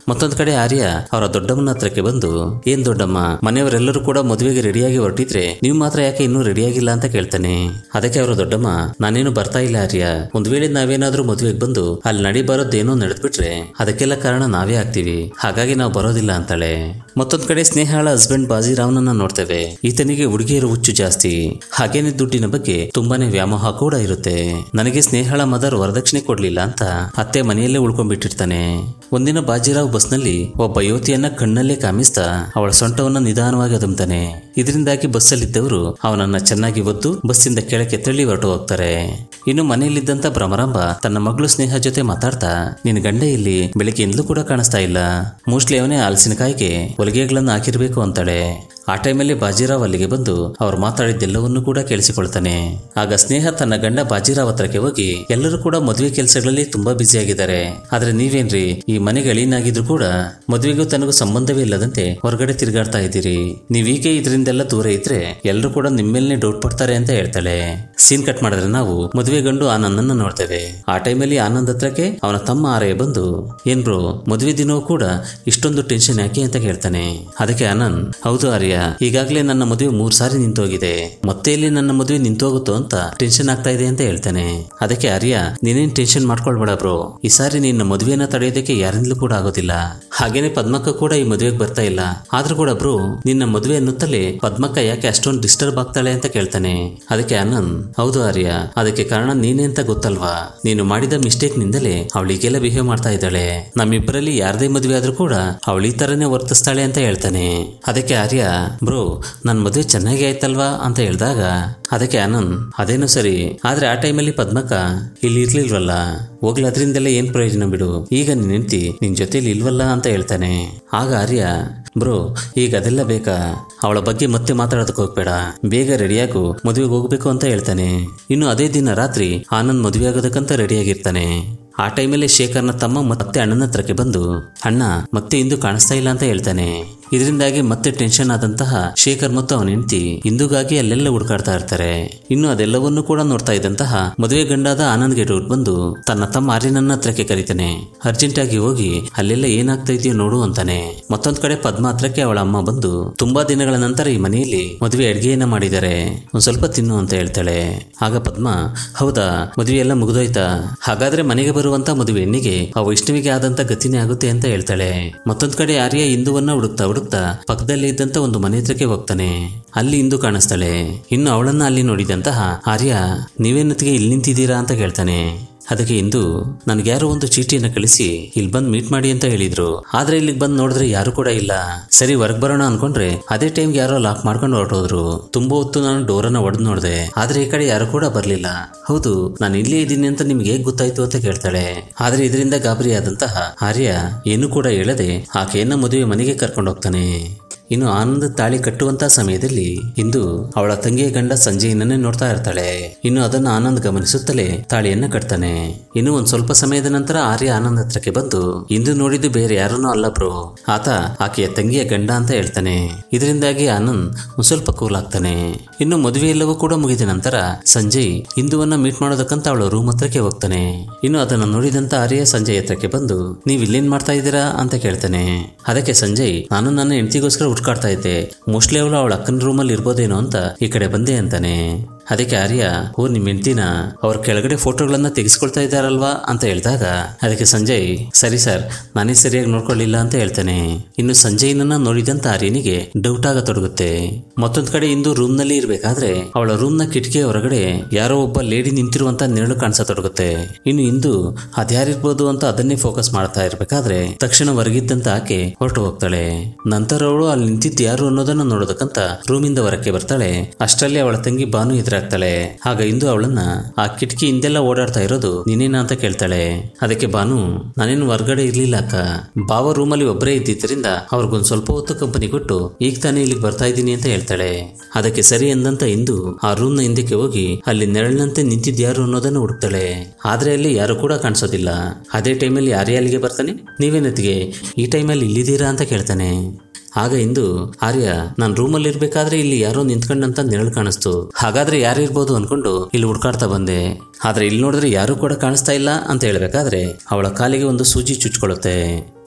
ಮತ್ತೊಂದ್ ಕಡೆ ಆರ್ಯ ಅವರ ದೊಡ್ಡಮ್ಮನ ಹತ್ರಕ್ಕೆ ಬಂದು, ಏನ್ ದೊಡ್ಡಮ್ಮ, ಮನೆಯವರೆಲ್ಲರೂ ಕೂಡ ಮದುವೆಗೆ ರೆಡಿಯಾಗಿ ಹೊರಟಿದ್ರೆ ನೀವು ಮಾತ್ರ ಯಾಕೆ ಇನ್ನೂ ರೆಡಿಯಾಗಿಲ್ಲ ಅಂತ ಕೇಳ್ತಾನೆ. ಅದಕ್ಕೆ ಅವರ ದೊಡ್ಡಮ್ಮ, ನಾನೇನು ಬರ್ತಾ ಇಲ್ಲ ಆರ್ಯ, ಒಂದ್ ವೇಳೆ ನಾವೇನಾದ್ರೂ ಮದುವೆಗೆ ಬಂದು ಅಲ್ಲಿ ನಡಿಬಾರದೇನೋ ನಡೆದ್ಬಿಟ್ರೆ ಅದಕ್ಕೆಲ್ಲ ಕಾರಣ ನಾವೇ ಆಗ್ತೀವಿ, ಹಾಗಾಗಿ ನಾವು ಬರೋದಿಲ್ಲ ಅಂತಾಳೆ. ಮತ್ತೊಂದ್ ಕಡೆ ಸ್ನೇಹಳ ಹಸ್ಬೆಂಡ್ ಬಾಜಿರಾವ್ನನ್ನ ನೋಡ್ತೇವೆ. ಈತನಿಗೆ ಹುಡುಗಿಯರ ಹುಚ್ಚು ಜಾಸ್ತಿ, ಹಾಗೇನೆ ದುಡ್ಡಿನ ಬಗ್ಗೆ ತುಂಬಾನೇ ವ್ಯಾಮೋಹ ಕೂಡ ಇರುತ್ತೆ. ನನಗೆ ಸ್ನೇಹಳ ಮದರ್ ವರದಕ್ಷಿಣೆ ಕೊಡ್ಲಿಲ್ಲ ಅಂತ ಅತ್ತೆ ಮನೆಯಲ್ಲೇ ಉಳ್ಕೊಂಡ್ಬಿಟ್ಟಿರ್ತಾನೆ. ಒಂದಿನ ಬಾಜಿರಾವ್ ಬಸ್ನಲ್ಲಿ ಒಬ್ಬ ಯುವತಿಯನ್ನ ಕಣ್ಣಲ್ಲೇ ಕಾಮಿಸ್ತಾ ಅವಳ ಸೊಂಟವನ್ನ ನಿಧಾನವಾಗಿ ಅದುಮ್ತಾನೆ. ಇದರಿಂದಾಗಿ ಬಸ್ಸಲ್ಲಿದ್ದವರು ಅವನನ್ನ ಚೆನ್ನಾಗಿ ಒದ್ದು ಬಸ್ಸಿಂದ ಕೆಳಕ್ಕೆ ತಳ್ಳಿ ಹೊರಟು ಹೋಗ್ತಾರೆ. ಇನ್ನು ಮನೆಯಲ್ಲಿದ್ದಂತ ಭ್ರಮರಾಂಬ ತನ್ನ ಮಗಳು ಸ್ನೇಹ ಜೊತೆ ಮಾತಾಡ್ತಾ, ನಿನ್ ಗಂಡ ಇಲ್ಲಿ ಬೆಳಿಗ್ಗೆಯಿಂದಲೂ ಕೂಡ ಕಾಣಿಸ್ತಾ ಇಲ್ಲ, ಮೋಸ್ಟ್ಲಿ ಅವನೇ ಹಲಸಿನಕಾಯಿಗೆ ಹೊಲಿಗೆಗಳನ್ನು ಹಾಕಿರ್ಬೇಕು ಅಂತಾಳೆ. ಆ ಟೈಮಲ್ಲಿ ಬಾಜಿರಾವ್ ಅಲ್ಲಿಗೆ ಬಂದು ಅವ್ರು ಮಾತಾಡಿದ್ದೆಲ್ಲವನ್ನೂ ಕೂಡ ಕೇಳಿಸಿಕೊಳ್ತಾನೆ. ಆಗ ಸ್ನೇಹ ತನ್ನ ಗಂಡ ಬಾಜಿರಾವ್ ಹತ್ರಕ್ಕೆ ಹೋಗಿ, ಎಲ್ಲರೂ ಕೂಡ ಮದುವೆ ಕೆಲಸಗಳಲ್ಲಿ ತುಂಬಾ ಬ್ಯುಸಿ ಆಗಿದ್ದಾರೆ, ಆದ್ರೆ ನೀವೇನ್ರಿ ಈ ಮನೆಗೆ ಅಳಿನಾಗಿದ್ರು ಕೂಡ ಮದುವೆಗೂ ತನಗೂ ಸಂಬಂಧವೇ ಇಲ್ಲದಂತೆ ಹೊರಗಡೆ ತಿರುಗಾಡ್ತಾ ಇದ್ದೀರಿ, ನೀವೀಗೆ ಇದರಿಂದೆಲ್ಲ ದೂರ ಇದ್ರೆ ಎಲ್ಲರೂ ಕೂಡ ನಿಮ್ಮೇಲೆ ಡೌಟ್ ಪಡ್ತಾರೆ ಅಂತ ಹೇಳ್ತಾಳೆ. ಸೀನ್ ಕಟ್ ಮಾಡಿದ್ರೆ ನಾವು ಮದುವೆ ಗಂಡು ಆನಂದನ್ನ ನೋಡ್ತೇವೆ. ಆ ಟೈಮಲ್ಲಿ ಆನಂದ್ ಹತ್ರಕ್ಕೆ ಅವನ ತಮ್ಮ ಆರಯ್ಯ ಬಂದು, ಏನ್ ಬ್ರೋ ಮದುವೆ ದಿನವೂ ಕೂಡ ಇಷ್ಟೊಂದು ಟೆನ್ಷನ್ ಯಾಕೆ ಅಂತ ಕೇಳ್ತಾನೆ. ಅದಕ್ಕೆ ಆನಂದ್, ಹೌದು ಆರ್ಯ, ಈಗಾಗಲೇ ನನ್ನ ಮದುವೆ 3 ಸಾರಿ ನಿಂತೋಗಿದೆ, ಮತ್ತೆ ಇಲ್ಲಿ ನನ್ನ ಮದುವೆ ನಿಂತೋಗುತ್ತೋ ಅಂತ ಟೆನ್ಷನ್ ಆಗ್ತಾ ಇದೆ ಅಂತ ಹೇಳ್ತಾನೆ. ಅದಕ್ಕೆ ಆರ್ಯ, ನೀನೇನ್ ಟೆನ್ಷನ್ ಮಾಡ್ಕೊಳ್ಬೇಡ ಬ್ರೋ, ಈ ಸಾರಿ ನಿನ್ನ ಮದುವೆನ ತಡೆಯೋದಕ್ಕೆ ಯಾರಿಂದಲೂ ಕೂಡ ಆಗೋದಿಲ್ಲ, ಹಾಗೇನೆ ಪದ್ಮಕ್ಕ ಕೂಡ ಈ ಮದುವೆಗೆ ಬರ್ತಾ ಇಲ್ಲ, ಆದ್ರೂ ಕೂಡ ಬ್ರೋ ನಿನ್ನ ಮದುವೆ ಅನ್ನುತ್ತಲೇ ಪದ್ಮಕ್ಕ ಯಾಕೆ ಅಷ್ಟೊಂದು ಡಿಸ್ಟರ್ಬ್ ಆಗ್ತಾಳೆ ಅಂತ ಕೇಳ್ತಾನೆ. ಅದಕ್ಕೆ ಆನಂದ್, ಹೌದು ಆರ್ಯ, ಅದಕ್ಕೆ ಕಾರಣ ನೀನೇ ಅಂತ ಗೊತ್ತಲ್ವಾ, ನೀನು ಮಾಡಿದ ಮಿಸ್ಟೇಕ್ ನಿಂದಲೇ ಅವಳಿಗೆಲ್ಲ ಬಿಹೇವ್ ಮಾಡ್ತಾ ಇದ್ದಾಳೆ, ನಮ್ಮಿಬ್ಬರಲ್ಲಿ ಯಾರದೇ ಮದುವೆ ಆದ್ರೂ ಕೂಡ ಅವಳು ಈ ತರನೇ ವರ್ತಿಸ್ತಾಳೆ ಅಂತ ಹೇಳ್ತಾನೆ. ಅದಕ್ಕೆ ಆರ್ಯ, ಬ್ರೋ ನನ್ ಮದುವೆ ಚೆನ್ನಾಗಿ ಆಯ್ತಲ್ವಾ ಅಂತ ಹೇಳಿದಾಗ ಅದಕ್ಕೆ ಆನಂದ್, ಅದೇನು ಸರಿ, ಆದ್ರೆ ಆ ಟೈಮಲ್ಲಿ ಪದ್ಮಕ್ಕ ಇಲ್ಲಿ ಇರ್ಲಿಲ್ವಲ್ಲ, ಹೋಗ್ಲಿ ಅದರಿಂದೆಲ್ಲ ಏನ್ ಪ್ರಯೋಜನ ಬಿಡು, ಈಗ ನೀನ್ ಹೆಂಡ್ತಿ ನಿನ್ ಜೊತೆಲಿ ಇಲ್ವಲ್ಲ ಅಂತ ಹೇಳ್ತಾನೆ. ಆಗ ಆರ್ಯ, ಬ್ರೋ ಈಗ ಅದೆಲ್ಲ ಬೇಕಾ, ಅವಳ ಬಗ್ಗೆ ಮತ್ತೆ ಮಾತಾಡೋದಕ್ಕೆ ಹೋಗ್ಬೇಡ, ಬೇಗ ರೆಡಿಯಾಗು, ಮದುವೆಗೆ ಹೋಗ್ಬೇಕು ಅಂತ ಹೇಳ್ತಾನೆ. ಇನ್ನು ಅದೇ ದಿನ ರಾತ್ರಿ ಆನಂದ್ ಮದುವೆ ಆಗೋದಕ್ಕಂತ ರೆಡಿಯಾಗಿರ್ತಾನೆ. ಆ ಟೈಮಲ್ಲಿ ಶೇಖರ್ನ ತಮ್ಮ ಮತ್ತೆ ಅಣ್ಣನ ಹತ್ರಕ್ಕೆ ಬಂದು, ಅಣ್ಣ ಮತ್ತೆ ಇಂದು ಕಾಣಿಸ್ತಾ ಇಲ್ಲ ಅಂತ ಹೇಳ್ತಾನೆ. ಇದರಿಂದಾಗಿ ಮತ್ತೆ ಟೆನ್ಷನ್ ಆದಂತಹ ಶೇಖರ್ ಮತ್ತು ಅವನ ಹೆಂಡತಿ ಇಂದುಗಾಗಿ ಅಲ್ಲೆಲ್ಲ ಹುಡುಕಾಡ್ತಾ ಇರ್ತಾರೆ. ಇನ್ನು ಅದೆಲ್ಲವನ್ನೂ ಕೂಡ ನೋಡ್ತಾ ಇದ್ದಂತಹ ಮದುವೆ ಗಂಡಾದ ಆನಂದ್ಗೆ ಡೌಟ್ ಬಂದು ತನ್ನ ತಮ್ಮ ಆರ್ಯನನ್ನ ಹತ್ರಕ್ಕೆ ಕರೀತಾನೆ. ಅರ್ಜೆಂಟ್ ಆಗಿ ಹೋಗಿ ಅಲ್ಲೆಲ್ಲ ಏನಾಗ್ತಾ ಇದೆಯೋ ನೋಡು ಅಂತಾನೆ. ಮತ್ತೊಂದ್ ಕಡೆ ಪದ್ಮ ಹತ್ರಕ್ಕೆ ಅವಳ ಅಮ್ಮ ಬಂದು, ತುಂಬಾ ದಿನಗಳ ನಂತರ ಈ ಮನೆಯಲ್ಲಿ ಮದುವೆ ಅಡ್ಗೆಯನ್ನ ಮಾಡಿದ್ದಾರೆ, ಒಂದ್ ಸ್ವಲ್ಪ ತಿನ್ನು ಅಂತ ಹೇಳ್ತಾಳೆ. ಆಗ ಪದ್ಮ, ಹೌದಾ ಮದುವೆ ಎಲ್ಲ ಮುಗಿದೋಯ್ತಾ, ಹಾಗಾದ್ರೆ ಮನೆಗೆ ಬರುವಂತ ಮದುವೆ ಹೆಣ್ಣಿಗೆ ಆ ವೈಷ್ಣವಿಗೆ ಆದಂತ ಗತಿನೇ ಆಗುತ್ತೆ ಅಂತ ಹೇಳ್ತಾಳೆ. ಮತ್ತೊಂದ್ ಕಡೆ ಆರ್ಯ ಇಂದುವನ್ನ ಹುಡುಕ್ತಾ ಪಕ್ಕದಲ್ಲಿ ಇದ್ದಂತ ಒಂದು ಮನೆ ಹತ್ರಕ್ಕೆ ಹೋಗ್ತಾನೆ. ಅಲ್ಲಿ ಇಂದು ಕಾಣಿಸ್ತಾಳೆ. ಇನ್ನು ಅವಳನ್ನ ಅಲ್ಲಿ ನೋಡಿದಂತಹ ಆರ್ಯ, ನೀವೇನತ್ತಿಗೆ ಇಲ್ಲಿ ನಿಂತಿದ್ದೀರಾ ಅಂತ ಕೇಳ್ತಾನೆ. ಅದಕ್ಕೆ ಇಂದು, ನನ್ಗೆ ಯಾರೋ ಒಂದು ಚೀಟಿಯನ್ನ ಕಳಿಸಿ ಇಲ್ಲಿ ಬಂದ್ ಮೀಟ್ ಮಾಡಿ ಅಂತ ಹೇಳಿದ್ರು, ಆದ್ರೆ ಇಲ್ಲಿಗೆ ಬಂದ್ ನೋಡಿದ್ರೆ ಯಾರು ಕೂಡ ಇಲ್ಲ, ಸರಿ ಹೊರಗ್ ಬರೋಣ ಅನ್ಕೊಂಡ್ರೆ ಅದೇ ಟೈಮ್ಗೆ ಯಾರೋ ಲಾಕ್ ಮಾಡ್ಕೊಂಡು ಹೊರಟೋದ್ರು, ತುಂಬಾ ಹೊತ್ತು ನಾನು ಡೋರನ್ನ ಒಡೆದು ನೋಡಿದೆ, ಆದ್ರೆ ಈ ಕಡೆ ಯಾರು ಕೂಡ ಬರ್ಲಿಲ್ಲ, ಹೌದು ನಾನು ಇಲ್ಲೇ ಇದ್ದೀನಿ ಅಂತ ನಿಮ್ಗೆ ಹೇಗ್ ಗೊತ್ತಾಯ್ತು ಅಂತ ಕೇಳ್ತಾಳೆ. ಆದ್ರೆ ಇದರಿಂದ ಗಾಬರಿಯಾದಂತಹ ಆರ್ಯ ಏನು ಕೂಡ ಹೇಳದೆ ಆಕೆಯನ್ನ ಮದುವೆ ಮನೆಗೆ ಕರ್ಕೊಂಡು ಹೋಗ್ತಾನೆ. ಇನ್ನು ಆನಂದ್ ತಾಳಿ ಕಟ್ಟುವಂತ ಸಮಯದಲ್ಲಿ ಇಂದು ಅವಳ ತಂಗಿಯ ಗಂಡ ಸಂಜಯನನ್ನೇ ನೋಡ್ತಾ ಇರ್ತಾಳೆ. ಇನ್ನು ಅದನ್ನು ಆನಂದ್ ಗಮನಿಸುತ್ತಲೇ ತಾಳಿಯನ್ನ ಕಟ್ತಾನೆ. ಇನ್ನು ಒಂದ್ ಸ್ವಲ್ಪ ಸಮಯದ ನಂತರ ಆರ್ಯ ಆನಂದ್ ಹತ್ರಕ್ಕೆ ಬಂದು, ಇಂದು ನೋಡಿದ್ದು ಬೇರೆ ಯಾರನ್ನೂ ಅಲ್ಲ ಬ್ರೋ, ಆತ ಆಕೆಯ ತಂಗಿಯ ಗಂಡ ಅಂತ ಹೇಳ್ತಾನೆ. ಇದರಿಂದಾಗಿ ಆನಂದ್ ಒಂದ್ ಸ್ವಲ್ಪ ಕೂಲ್ ಆಗ್ತಾನೆ. ಇನ್ನು ಮದುವೆ ಎಲ್ಲವೂ ಕೂಡ ಮುಗಿದ ನಂತರ ಸಂಜಯ್ ಇಂದುವನ್ನ ಮೀಟ್ ಮಾಡೋದಕ್ಕಂತ ಅವಳ ರೂಮ್ ಹತ್ರಕ್ಕೆ ಹೋಗ್ತಾನೆ. ಇನ್ನು ಅದನ್ನ ನೋಡಿದಂತ ಆರ್ಯ ಸಂಜಯ್ ಹತ್ರಕ್ಕೆ ಬಂದು, ನೀವ್ ಇಲ್ಲೇನ್ ಮಾಡ್ತಾ ಇದ್ದೀರಾ ಅಂತ ಕೇಳ್ತಾನೆ. ಅದಕ್ಕೆ ಸಂಜಯ್, ನಾನು ನನ್ನ ಹೆಂಡತಿಗೋಸ್ಕರ ಹುಡ್ಕಾಡ್ತಾ ಇದ್ದೆ, ಮೋಸ್ಟ್ಲಿ ಅವಳು ಅವಳ ಅಕ್ಕನ ರೂಮಲ್ಲಿ ಇರ್ಬೋದೇನೋ ಅಂತ ಈ ಕಡೆ ಬಂದೆ ಅಂತಾನೆ. ಅದಕ್ಕೆ ಆರ್ಯ, ಓ ನಿಮ್ ಹೆಂಡ್ತಿನ ಅವ್ರ ಕೆಳಗಡೆ ಫೋಟೋಗಳನ್ನ ತೆಗೆಸ್ಕೊಳ್ತಾ ಇದ್ದಾರಲ್ವಾ ಅಂತ ಹೇಳಿದಾಗ ಅದಕ್ಕೆ ಸಂಜಯ್, ಸರಿ ಸರ್ ನಾನೇ ಸರಿಯಾಗಿ ನೋಡ್ಕೊಳ್ಳಿಲ್ಲ ಅಂತ ಹೇಳ್ತಾನೆ. ಇನ್ನು ಸಂಜಯ್ನನ್ನ ನೋಡಿದಂತ ಆರ್ಯನಿಗೆ ಡೌಟ್ ಆಗತೊಡಗುತ್ತೆ. ಮತ್ತೊಂದ್ ಕಡೆ ಇಂದು ರೂಮ್ ನಲ್ಲಿ ಇರ್ಬೇಕಾದ್ರೆ ಅವಳ ರೂಮ್ ನ ಕಿಟಕಿಯ ಹೊರಗಡೆ ಯಾರೋ ಒಬ್ಬ ಲೇಡಿ ನಿಂತಿರುವಂತ ನೆರಳು ಕಾಣಿಸತೊಡಗುತ್ತೆ. ಇನ್ನು ಇಂದು ಅದ್ಯಾರಿರ್ಬೋದು ಅಂತ ಅದನ್ನೇ ಫೋಕಸ್ ಮಾಡ್ತಾ ಇರ್ಬೇಕಾದ್ರೆ ತಕ್ಷಣ ಹೊರಗಿದ್ದಂತ ಆಕೆ ಹೊರಟು ಹೋಗ್ತಾಳೆ. ನಂತರ ಅವಳು ಅಲ್ಲಿ ನಿಂತಿದ್ದು ಯಾರು ಅನ್ನೋದನ್ನ ನೋಡೋದಕ್ಕಂತ ರೂಮಿಂದ ಹೊರಕ್ಕೆ ಬರ್ತಾಳೆ. ಅಷ್ಟರಲ್ಲಿ ಅವಳ ತಂಗಿ ಬಾನು ಎದುರಾಗ್ತಾಳೆ. ಆಗ ಇಂದು ಅವಳನ್ನ ಆ ಕಿಟಕಿ ಹಿಂದೆಲ್ಲ ಓಡಾಡ್ತಾ ಇರೋದು ನೀನೇನಾ ಅಂತ ಕೇಳ್ತಾಳೆ. ಅದಕ್ಕೆ ಬಾನು, ನಾನೇನು ಹೊರಗಡೆ ಇರ್ಲಿಲ್ಲ ಅಕ್ಕ, ಬಾವ ರೂಮಲ್ಲಿ ಒಬ್ಬರೇ ಇದ್ದಿದ್ದರಿಂದ ಅವ್ರಿಗೊಂದ್ ಸ್ವಲ್ಪ ಹೊತ್ತು ಕಂಪನಿ ಕೊಟ್ಟು ಈಗ ತಾನೇ ಇಲ್ಲಿಗೆ ಬರ್ತಾ ಇದ್ದೀನಿ ಅಂತ ಹೇಳ್ತಾಳೆ. ಅದಕ್ಕೆ ಸರಿ ಎಂದಂತ ಇಂದು ಆ ರೂಮ್ ನ ಹಿಂದಕ್ಕೆ ಹೋಗಿ ಅಲ್ಲಿ ನೆರಳಿನಂತೆ ನಿಂತಿದ್ಯಾರು ಅನ್ನೋದನ್ನ ಹುಡುಕ್ತಾಳೆ. ಆದ್ರೆ ಅಲ್ಲಿ ಯಾರು ಕೂಡ ಕಾಣಿಸೋದಿಲ್ಲ. ಅದೇ ಟೈಮಲ್ಲಿ ಆರ್ಯ ಅಲ್ಲಿಗೆ ಬರ್ತಾನೆ. ನೀವೇನತ್ತಿಗೆ ಈ ಟೈಮಲ್ಲಿ ಇಲ್ಲಿದ್ದೀರಾ ಅಂತ ಕೇಳ್ತಾನೆ. ಆಗ ಇಂದು ಆರ್ಯ, ನಾನ್ ರೂಮಲ್ಲಿ ಇರ್ಬೇಕಾದ್ರೆ ಇಲ್ಲಿ ಯಾರೋ ನಿಂತ್ಕೊಂಡಂತ ನೆರಳು ಕಾಣಿಸ್ತು, ಹಾಗಾದ್ರೆ ಯಾರಿರ್ಬೋದು ಅನ್ಕೊಂಡು ಇಲ್ಲಿ ಹುಡ್ಕಾಡ್ತಾ ಬಂದೆ, ಆದ್ರೆ ಇಲ್ಲಿ ನೋಡಿದ್ರೆ ಯಾರು ಕೂಡ ಕಾಣಿಸ್ತಾ ಇಲ್ಲ ಅಂತ ಹೇಳ್ಬೇಕಾದ್ರೆ ಅವಳ ಕಾಲಿಗೆ ಒಂದು ಸೂಜಿ ಚುಚ್ಕೊಳ್ಳುತ್ತೆ.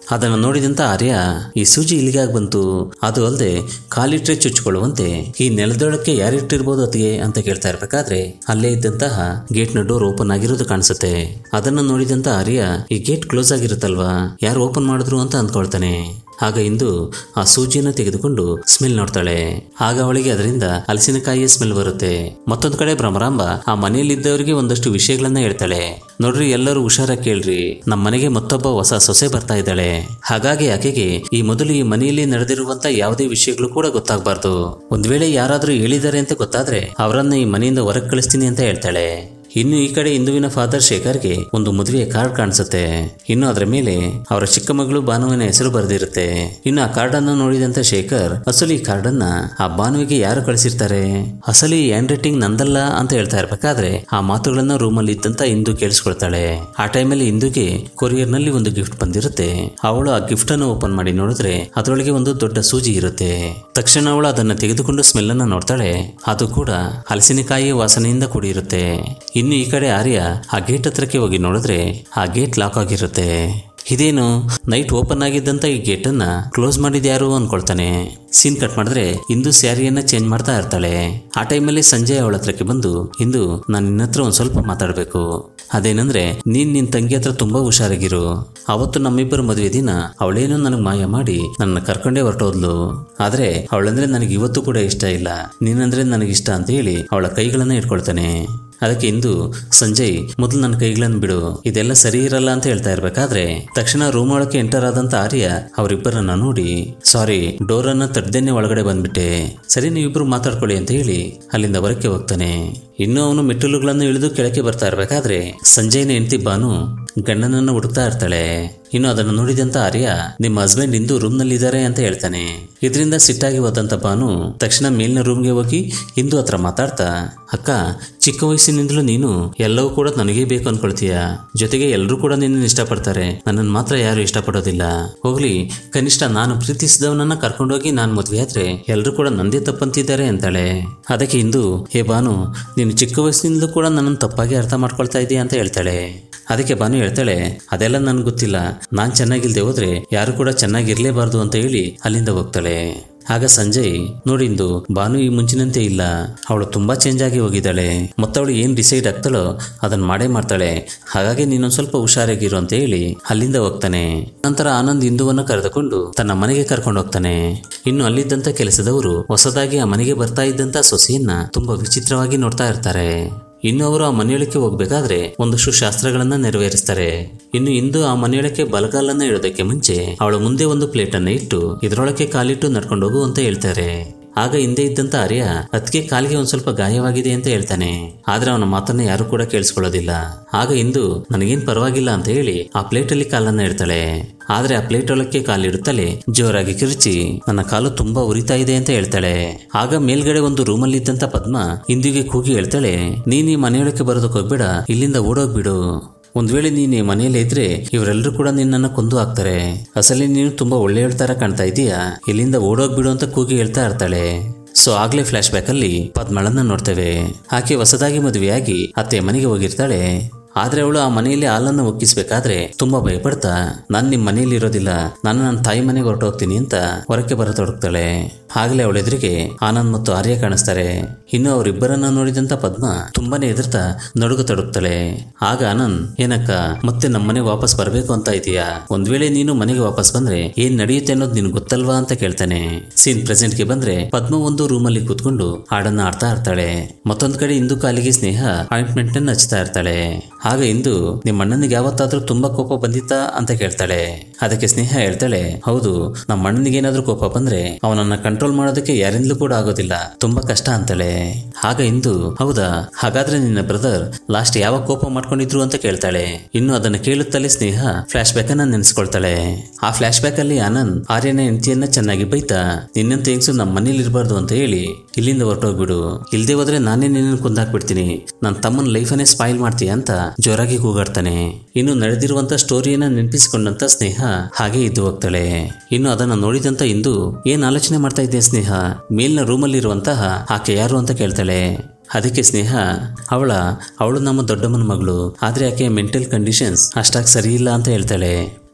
ಅದನ್ನು ನೋಡಿದಂತ ಆರ್ಯ ಈ ಸೂಜಿ ಇಲ್ಲಿಗಾಗಿ ಬಂತು, ಅದು ಅಲ್ಲದೆ ಕಾಲಿಟ್ರೆ ಚುಚ್ಚಿಕೊಳ್ಳುವಂತೆ ಈ ನೆಲದೊಳಕ್ಕೆ ಯಾರಿಟ್ಟಿರ್ಬೋದು ಅತಿಗೆ ಅಂತ ಕೇಳ್ತಾ ಇರ್ಬೇಕಾದ್ರೆ ಅಲ್ಲೇ ಇದ್ದಂತಹ ಗೇಟ್ ನ ಡೋರ್ ಓಪನ್ ಆಗಿರೋದು ಕಾಣಿಸುತ್ತೆ. ಅದನ್ನ ನೋಡಿದಂತ ಆರ್ಯ ಈ ಗೇಟ್ ಕ್ಲೋಸ್ ಆಗಿರುತ್ತಲ್ವಾ, ಯಾರು ಓಪನ್ ಮಾಡಿದ್ರು ಅಂತ ಅಂದ್ಕೊಳ್ತಾನೆ. ಆಗ ಇಂದು ಆ ಸೂಜಿಯನ್ನು ತೆಗೆದುಕೊಂಡು ಸ್ಮೆಲ್ ನೋಡ್ತಾಳೆ. ಆಗ ಅವಳಿಗೆ ಅದರಿಂದ ಹಲಸಿನಕಾಯಿಯ ಸ್ಮೆಲ್ ಬರುತ್ತೆ. ಮತ್ತೊಂದು ಕಡೆ ಭ್ರಮರಾಂಬ ಆ ಮನೆಯಲ್ಲಿದ್ದವರಿಗೆ ಒಂದಷ್ಟು ವಿಷಯಗಳನ್ನ ಹೇಳ್ತಾಳೆ. ನೋಡ್ರಿ, ಎಲ್ಲರೂ ಹುಷಾರಾಗಿ ಕೇಳ್ರಿ, ನಮ್ಮ ಮನೆಗೆ ಮತ್ತೊಬ್ಬ ಹೊಸ ಸೊಸೆ ಬರ್ತಾ ಇದ್ದಾಳೆ. ಹಾಗಾಗಿ ಆಕೆಗೆ ಈ ಮೊದಲು ಈ ಮನೆಯಲ್ಲಿ ನಡೆದಿರುವಂತ ಯಾವುದೇ ವಿಷಯಗಳು ಕೂಡ ಗೊತ್ತಾಗಬಾರ್ದು. ಒಂದ್ ವೇಳೆ ಯಾರಾದ್ರೂ ಹೇಳಿದ್ದಾರೆ ಅಂತ ಗೊತ್ತಾದ್ರೆ ಅವರನ್ನ ಈ ಮನೆಯಿಂದ ಹೊರಗೆ ಕಳಿಸ್ತೀನಿ ಅಂತ ಹೇಳ್ತಾಳೆ. ಇನ್ನು ಈ ಕಡೆ ಇಂದುವಿನ ಫಾದರ್ ಶೇಖರ್ಗೆ ಒಂದು ಮದುವೆಯ ಕಾರ್ಡ್ ಕಾಣಿಸುತ್ತೆ. ಇನ್ನು ಅದರ ಮೇಲೆ ಅವರ ಚಿಕ್ಕ ಮಗಳು ಭಾನುವಿನ ಹೆಸರು ಬರೆದಿರುತ್ತೆ. ಇನ್ನು ಆ ಕಾರ್ಡ್ ಅನ್ನು ನೋಡಿದಂತ ಶೇಖರ್ ಅಸಲು ಈ ಕಾರ್ಡ್ ಅನ್ನ ಆ ಭಾನುವಿಗೆ ಯಾರು ಕಳಿಸಿರ್ತಾರೆ, ಅಸಲು ಈ ಹ್ಯಾಂಡ್ ರೈಟಿಂಗ್ ನಂದಲ್ಲ ಅಂತ ಹೇಳ್ತಾ ಇರ್ಬೇಕಾದ್ರೆ ಆ ಮಾತುಗಳನ್ನ ರೂಮಲ್ಲಿ ಇದ್ದಂತ ಇಂದು ಕೇಳಿಸ್ಕೊಳ್ತಾಳೆ. ಆ ಟೈಮಲ್ಲಿ ಇಂದುಗೆ ಕೊರಿಯರ್ ನಲ್ಲಿ ಒಂದು ಗಿಫ್ಟ್ ಬಂದಿರುತ್ತೆ. ಅವಳು ಆ ಗಿಫ್ಟ್ ಅನ್ನು ಓಪನ್ ಮಾಡಿ ನೋಡಿದ್ರೆ ಅದರೊಳಗೆ ಒಂದು ದೊಡ್ಡ ಸೂಜಿ ಇರುತ್ತೆ. ತಕ್ಷಣ ಅವಳು ಅದನ್ನ ತೆಗೆದುಕೊಂಡು ಸ್ಮೆಲ್ ಅನ್ನ ನೋಡ್ತಾಳೆ. ಅದು ಕೂಡ ಹಲಸಿನಕಾಯಿಯ ವಾಸನೆಯಿಂದ ಕೂಡಿರುತ್ತೆ. ಇನ್ನು ಈ ಕಡೆ ಆರ್ಯ ಆ ಗೇಟ್ ಹತ್ರಕ್ಕೆ ಹೋಗಿ ನೋಡಿದ್ರೆ ಆ ಗೇಟ್ ಲಾಕ್ ಆಗಿರುತ್ತೆ. ಇದೇನು ನೈಟ್ ಓಪನ್ ಆಗಿದ್ದಂತ ಈ ಗೇಟ್ ಅನ್ನ ಕ್ಲೋಸ್ ಮಾಡಿದ ಯಾರು ಅನ್ಕೊಳ್ತಾನೆ. ಸೀನ್ ಕಟ್ ಮಾಡಿದ್ರೆ ಇಂದು ಸ್ಯಾರಿಯನ್ನ ಚೇಂಜ್ ಮಾಡ್ತಾ ಇರ್ತಾಳೆ. ಆ ಟೈಮಲ್ಲಿ ಸಂಜಯ್ ಅವಳ ಹತ್ರಕ್ಕೆ ಬಂದು, ಇಂದು ನಾನು ನಿನ್ನ ಹತ್ರ ಒಂದ್ ಸ್ವಲ್ಪ ಮಾತಾಡ್ಬೇಕು. ಅದೇನಂದ್ರೆ ನೀನ್ ನಿನ್ ತಂಗಿ ಹತ್ರ ತುಂಬಾ ಹುಷಾರಾಗಿರು. ಅವತ್ತು ನಮ್ಮಿಬ್ಬರು ಮದುವೆ ದಿನ ಅವಳೇನೋ ನನಗ್ ಮಾಯ ಮಾಡಿ ನನ್ನ ಕರ್ಕೊಂಡೇ ಹೊರಟೋದ್ಲು. ಆದ್ರೆ ಅವಳಂದ್ರೆ ನನಗೆ ಇವತ್ತು ಕೂಡ ಇಷ್ಟ ಇಲ್ಲ, ನೀನಂದ್ರೆ ನನಗಿಷ್ಟ ಅಂತ ಹೇಳಿ ಅವಳ ಕೈಗಳನ್ನ ಇಟ್ಕೊಳ್ತಾನೆ. ಅದಕ್ಕೆ ಇಂದು ಸಂಜಯ್ ಮೊದಲು ನನ್ನ ಕೈಗಳನ್ನು ಬಿಡು, ಇದೆಲ್ಲ ಸರಿ ಇರಲ್ಲ ಅಂತ ಹೇಳ್ತಾ ಇರ್ಬೇಕಾದ್ರೆ ತಕ್ಷಣ ರೂಮ್ ಒಳಕ್ಕೆ ಎಂಟರ್ ಆದಂತ ಆರ್ಯ ಅವರಿಬ್ಬರನ್ನ ನೋಡಿ, ಸಾರಿ, ಡೋರ್ ಅನ್ನ ತಟ್ಟದೇನೆ ಒಳಗಡೆ ಬಂದ್ಬಿಟ್ಟೆ, ಸರಿ ನೀವಿಬ್ರು ಮಾತಾಡ್ಕೊಳ್ಳಿ ಅಂತ ಹೇಳಿ ಅಲ್ಲಿಂದ ಹೊರಕ್ಕೆ ಹೋಗ್ತಾನೆ. ಇನ್ನು ಅವನು ಮೆಟ್ಟಿಲುಗಳನ್ನು ಇಳಿದು ಕೆಳಕ್ಕೆ ಬರ್ತಾ ಇರ್ಬೇಕಾದ್ರೆ ಸಂಜಯ್ನ ಹೆಂಡತಿ ಬಾನು ಗಂಡನನ್ನು ಹುಡುಕ್ತಾ ಇರ್ತಾಳೆ. ಇನ್ನು ಅದನ್ನು ನೋಡಿದಂತ ಆರ್ಯ ನಿಮ್ಮ ಹಸ್ಬೆಂಡ್ ಇಂದು ರೂಮ್ ನಲ್ಲಿ ಇದ್ದಾರೆ ಅಂತ ಹೇಳ್ತಾನೆ. ಇದರಿಂದ ಸಿಟ್ಟಾಗಿ ಹೋದಂತ ಬಾನು ತಕ್ಷಣ ಮೇಲಿನ ರೂಮ್ಗೆ ಹೋಗಿ ಇಂದು ಹತ್ರ ಮಾತಾಡ್ತಾ, ಅಕ್ಕ, ಚಿಕ್ಕ ವಯಸ್ಸಿನಿಂದಲೂ ನೀನು ಎಲ್ಲವೂ ಕೂಡ ನನಗೇ ಬೇಕು ಅನ್ಕೊಳ್ತೀಯ, ಜೊತೆಗೆ ಎಲ್ಲರೂ ಕೂಡ ನಿನ್ನ ಇಷ್ಟಪಡ್ತಾರೆ, ನನ್ನನ್ನು ಮಾತ್ರ ಯಾರು ಇಷ್ಟಪಡೋದಿಲ್ಲ. ಹೋಗ್ಲಿ, ಕನಿಷ್ಠ ನಾನು ಪ್ರೀತಿಸಿದವನನ್ನ ಕರ್ಕೊಂಡೋಗಿ ನಾನು ಮದ್ವೆ ಆದ್ರೆ ಎಲ್ಲರೂ ಕೂಡ ನಂದೇ ತಪ್ಪಂತಿದ್ದಾರೆ ಅಂತಾಳೆ. ಅದಕ್ಕೆ ಇಂದು, ಹೇ ಬಾನು, ನೀನು ಚಿಕ್ಕ ವಯಸ್ಸಿನಿಂದಲೂ ಕೂಡ ನನ್ನನ್ನು ತಪ್ಪಾಗಿ ಅರ್ಥ ಮಾಡ್ಕೊಳ್ತಾ ಇದೀಯ ಅಂತ ಹೇಳ್ತಾಳೆ. ಅದಕ್ಕೆ ಬಾನು ಹೇಳ್ತಾಳೆ, ಅದೆಲ್ಲ ನನ್ಗೆ ಗೊತ್ತಿಲ್ಲ, ನಾನ್ ಚೆನ್ನಾಗಿಲ್ದೆ ಹೋದ್ರೆ ಯಾರು ಕೂಡ ಚೆನ್ನಾಗಿರ್ಲೇಬಾರ್ದು ಅಂತ ಹೇಳಿ ಅಲ್ಲಿಂದ ಹೋಗ್ತಾಳೆ. ಆಗ ಸಂಜಯ್, ನೋಡಿಂದು ಬಾನು ಈ ಮುಂಚಿನಂತೆ ಇಲ್ಲ, ಅವಳು ತುಂಬಾ ಚೇಂಜ್ ಆಗಿ ಹೋಗಿದ್ದಾಳೆ, ಮತ್ತವಳು ಏನ್ ಡಿಸೈಡ್ ಆಗ್ತಾಳೋ ಅದನ್ನ ಮಾಡೇ ಮಾಡ್ತಾಳೆ, ಹಾಗಾಗಿ ನೀನೊಂದ್ ಸ್ವಲ್ಪ ಹುಷಾರಾಗಿರು ಅಂತ ಹೇಳಿ ಅಲ್ಲಿಂದ ಹೋಗ್ತಾನೆ. ನಂತರ ಆನಂದ್ ಇಂದುವನ್ನ ಕರೆದುಕೊಂಡು ತನ್ನ ಮನೆಗೆ ಕರ್ಕೊಂಡು ಹೋಗ್ತಾನೆ. ಇನ್ನು ಅಲ್ಲಿದ್ದಂತ ಕೆಲಸದವರು ಹೊಸದಾಗಿ ಆ ಮನೆಗೆ ಬರ್ತಾ ಇದ್ದಂತ ಸೊಸೆಯನ್ನ ತುಂಬಾ ವಿಚಿತ್ರವಾಗಿ ನೋಡ್ತಾ ಇರ್ತಾರೆ. ಇನ್ನು ಅವರು ಆ ಮನೆಯೊಳಕ್ಕೆ ಹೋಗ್ಬೇಕಾದ್ರೆ ಒಂದಷ್ಟು ಶಾಸ್ತ್ರಗಳನ್ನ ನೆರವೇರಿಸ್ತಾರೆ. ಇನ್ನು ಇಂದು ಆ ಮನೆಯೊಳಕ್ಕೆ ಬಲಗಾಲನ್ನ ಇಡೋದಕ್ಕೆ ಮುಂಚೆ ಅವಳ ಮುಂದೆ ಒಂದು ಪ್ಲೇಟ್ ಅನ್ನ ಇಟ್ಟು ಇದರೊಳಕ್ಕೆ ಕಾಲಿಟ್ಟು ನಡ್ಕೊಂಡು ಹೋಗು ಅಂತ ಹೇಳ್ತಾರೆ. ಆಗ ಹಿಂದೆ ಇದ್ದಂತ ಆರ್ಯ ಅದಕ್ಕೆ ಕಾಲಿಗೆ ಒಂದ್ ಸ್ವಲ್ಪ ಗಾಯವಾಗಿದೆ ಅಂತ ಹೇಳ್ತಾನೆ. ಆದ್ರೆ ಅವನ ಮಾತನ್ನ ಯಾರು ಕೂಡ ಕೇಳಿಸ್ಕೊಳ್ಳೋದಿಲ್ಲ. ಆಗ ಇಂದು ನನಗೇನ್ ಪರವಾಗಿಲ್ಲ ಅಂತ ಹೇಳಿ ಆ ಪ್ಲೇಟ್ ಅಲ್ಲಿ ಕಾಲನ್ನ ಇಡ್ತಾಳೆ. ಆದ್ರೆ ಆ ಪ್ಲೇಟ್ ಒಳಕ್ಕೆ ಕಾಲಿಡುತ್ತಲೇ ಜೋರಾಗಿ ಕಿರುಚಿ ನನ್ನ ಕಾಲು ತುಂಬಾ ಉರಿತಾ ಇದೆ ಅಂತ ಹೇಳ್ತಾಳೆ. ಆಗ ಮೇಲ್ಗಡೆ ಒಂದು ರೂಮಲ್ಲಿ ಇದ್ದಂತ ಪದ್ಮ ಇಂದಿಗೆ ಕೂಗಿ ಹೇಳ್ತಾಳೆ, ನೀನ್ ಈ ಮನೆಯೊಳಕ್ಕೆ ಬರೋದಕ್ಕೆ ಹೋಗ್ಬೇಡ, ಇಲ್ಲಿಂದ ಓಡೋಗ್ಬಿಡು. ಒಂದ್ ವೇಳೆ ನೀನು ಮನೆಯಲ್ಲೇ ಇದ್ರೆ ಇವರೆಲ್ಲರೂ ಕೂಡ ನಿನ್ನನ್ನು ಕೊಂದು ಹಾಕ್ತಾರೆ, ಅಸಲಿ ನೀನು ತುಂಬಾ ಒಳ್ಳೆಯ ತರ ಕಾಣ್ತಾ ಇದೀಯಾ, ಇಲ್ಲಿಂದ ಓಡೋಗ್ಬಿಡು ಅಂತ ಕೂಗಿ ಹೇಳ್ತಾ ಇರ್ತಾಳೆ. ಸೊ ಆಗ್ಲೇ ಫ್ಲಾಶ್ ಬ್ಯಾಕ್ ಅಲ್ಲಿ ಪದ್ಮಳನ್ನ ನೋಡ್ತೇವೆ. ಆಕೆ ಹೊಸದಾಗಿ ಮದುವೆಯಾಗಿ ಅತ್ತೆ ಮನೆಗೆ ಹೋಗಿರ್ತಾಳೆ. ಆದ್ರೆ ಅವಳು ಆ ಮನೆಯಲ್ಲಿ ಹಾಲನ್ನು ಒಕ್ಕಿಸ್ಬೇಕಾದ್ರೆ ತುಂಬಾ ಭಯಪಡ್ತಾ, ನಾನ್ ನಿಮ್ ಮನೆಯಲ್ಲಿ ಇರೋದಿಲ್ಲ, ನಾನು ನನ್ನ ತಾಯಿ ಮನೆಗೆ ಹೊರಟೋಗ್ತೀನಿ ಅಂತ ಹೊರಕ್ಕೆ ಬರತೊಡಗ್ತಾಳೆ. ಆಗ್ಲೇ ಅವಳ ಎದುರಿಗೆ ಆನಂದ್ ಮತ್ತು ಆರ್ಯ ಕಾಣಿಸ್ತಾರೆ. ಇನ್ನು ಅವರಿಬ್ಬರನ್ನ ನೋಡಿದಂತ ಪದ್ಮ ತುಂಬಾನೇ ಎದುರ್ತಾ ನಡುಗತೊಡಗ್ತಾಳೆ. ಆಗ ಆನಂದ್, ಏನಕ್ಕ ಮತ್ತೆ ನಮ್ಮನೆಗೆ ವಾಪಸ್ ಬರ್ಬೇಕು ಅಂತ ಇದೀಯಾ, ಒಂದ್ ವೇಳೆ ನೀನು ಮನೆಗೆ ವಾಪಸ್ ಬಂದ್ರೆ ಏನ್ ನಡೆಯುತ್ತೆ ಅನ್ನೋದು ನಿನ್ಗೆ ಗೊತ್ತಲ್ವಾ ಅಂತ ಕೇಳ್ತಾನೆ. ಸೀನ್ ಪ್ರೆಸೆಂಟ್ ಗೆ ಬಂದ್ರೆ ಪದ್ಮ ಒಂದು ರೂಮಲ್ಲಿ ಕೂತ್ಕೊಂಡು ಹಾಡನ್ನ ಆಡ್ತಾ ಇರ್ತಾಳೆ. ಮತ್ತೊಂದ್ ಕಡೆ ಇಂದು ಕಾಲಿಗೆ ಸ್ನೇಹ ಆಯಿಂಟ್ಮೆಂಟ್ ಅನ್ನು ಹಚ್ತಾ ಇರ್ತಾಳೆ. ಆಗ ಇಂದು, ನಿಮ್ಮ ಅಣ್ಣನಿಗೆ ಯಾವತ್ತಾದ್ರೂ ತುಂಬಾ ಕೋಪ ಬಂದಿತ್ತಾ ಅಂತ ಕೇಳ್ತಾಳೆ. ಅದಕ್ಕೆ ಸ್ನೇಹ ಹೇಳ್ತಾಳೆ, ಹೌದು, ನಮ್ಮ ಅಣ್ಣನಿಗೆ ಏನಾದ್ರೂ ಕೋಪ ಬಂದ್ರೆ ಅವನನ್ನ ಕಂಟ್ರೋಲ್ ಮಾಡೋದಕ್ಕೆ ಯಾರಿಂದಲೂ ಕೂಡ ಆಗೋದಿಲ್ಲ, ತುಂಬಾ ಕಷ್ಟ ಅಂತಾಳೆ. ಆಗ ಇಂದು, ಹೌದಾ, ಹಾಗಾದ್ರೆ ನಿನ್ನ ಬ್ರದರ್ ಲಾಸ್ಟ್ ಯಾವ ಕೋಪ ಮಾಡ್ಕೊಂಡಿದ್ರು ಅಂತ ಕೇಳ್ತಾಳೆ. ಇನ್ನು ಅದನ್ನ ಕೇಳುತ್ತಲೇ ಸ್ನೇಹ ಫ್ಲಾಶ್ ಬ್ಯಾಕ್ ಅನ್ನ ನೆನೆಸ್ಕೊಳ್ತಾಳೆ. ಆ ಫ್ಲಾಶ್ ಬ್ಯಾಕ್ ಅಲ್ಲಿ ಆನಂದ್ ಆರ್ಯನ ಹೆಂಡತಿಯನ್ನ ಚೆನ್ನಾಗಿ ಬೈತಾ, ನಿನ್ನಂತ ಹೆಂಗ್ಸು ನಮ್ಮ ಮನೇಲಿ ಇರಬಾರ್ದು ಅಂತ ಹೇಳಿ ಇಲ್ಲಿಂದ ಹೊರಟೋಗ್ಬಿಡು, ಇಲ್ದೇ ಹೋದ್ರೆ ನಾನೇ ನಿನ್ನ ಕೊಂದಾಕ್ಬಿಡ್ತೀನಿ, ನನ್ನ ತಮ್ಮನ ಲೈಫನ್ನೇ ಸ್ಪಾಯಿಲ್ ಮಾಡ್ತೀಯ ಅಂತ ಜೋರಾಗಿ ಕೂಗಾಡ್ತಾನೆ. ಇನ್ನು ನಡೆದಿರುವಂತ ಸ್ಟೋರಿಯನ್ನ ನೆನಪಿಸಿಕೊಂಡಂತ ಸ್ನೇಹ ಹಾಗೆ ಇದ್ದು ಹೋಗ್ತಾಳೆ. ಇನ್ನು ಅದನ್ನ ನೋಡಿದಂತ ಇಂದು, ಏನ್ ಆಲೋಚನೆ ಮಾಡ್ತಾ ಇದ್ದೆ ಸ್ನೇಹ, ಮೇಲಿನ ರೂಮಲ್ಲಿ ಇರುವಂತಹ ಆಕೆ ಯಾರು ಅಂತ ಕೇಳ್ತಾಳೆ. ಅದಕ್ಕೆ ಸ್ನೇಹ, ಅವಳು ನಮ್ಮ ದೊಡ್ಡಮ್ಮನ ಮಗಳು, ಆದ್ರೆ ಆಕೆ ಮೆಂಟಲ್ ಕಂಡೀಷನ್ಸ್ ಅಷ್ಟಾಗಿ ಸರಿ ಇಲ್ಲ ಅಂತ ಹೇಳ್ತಾಳೆ.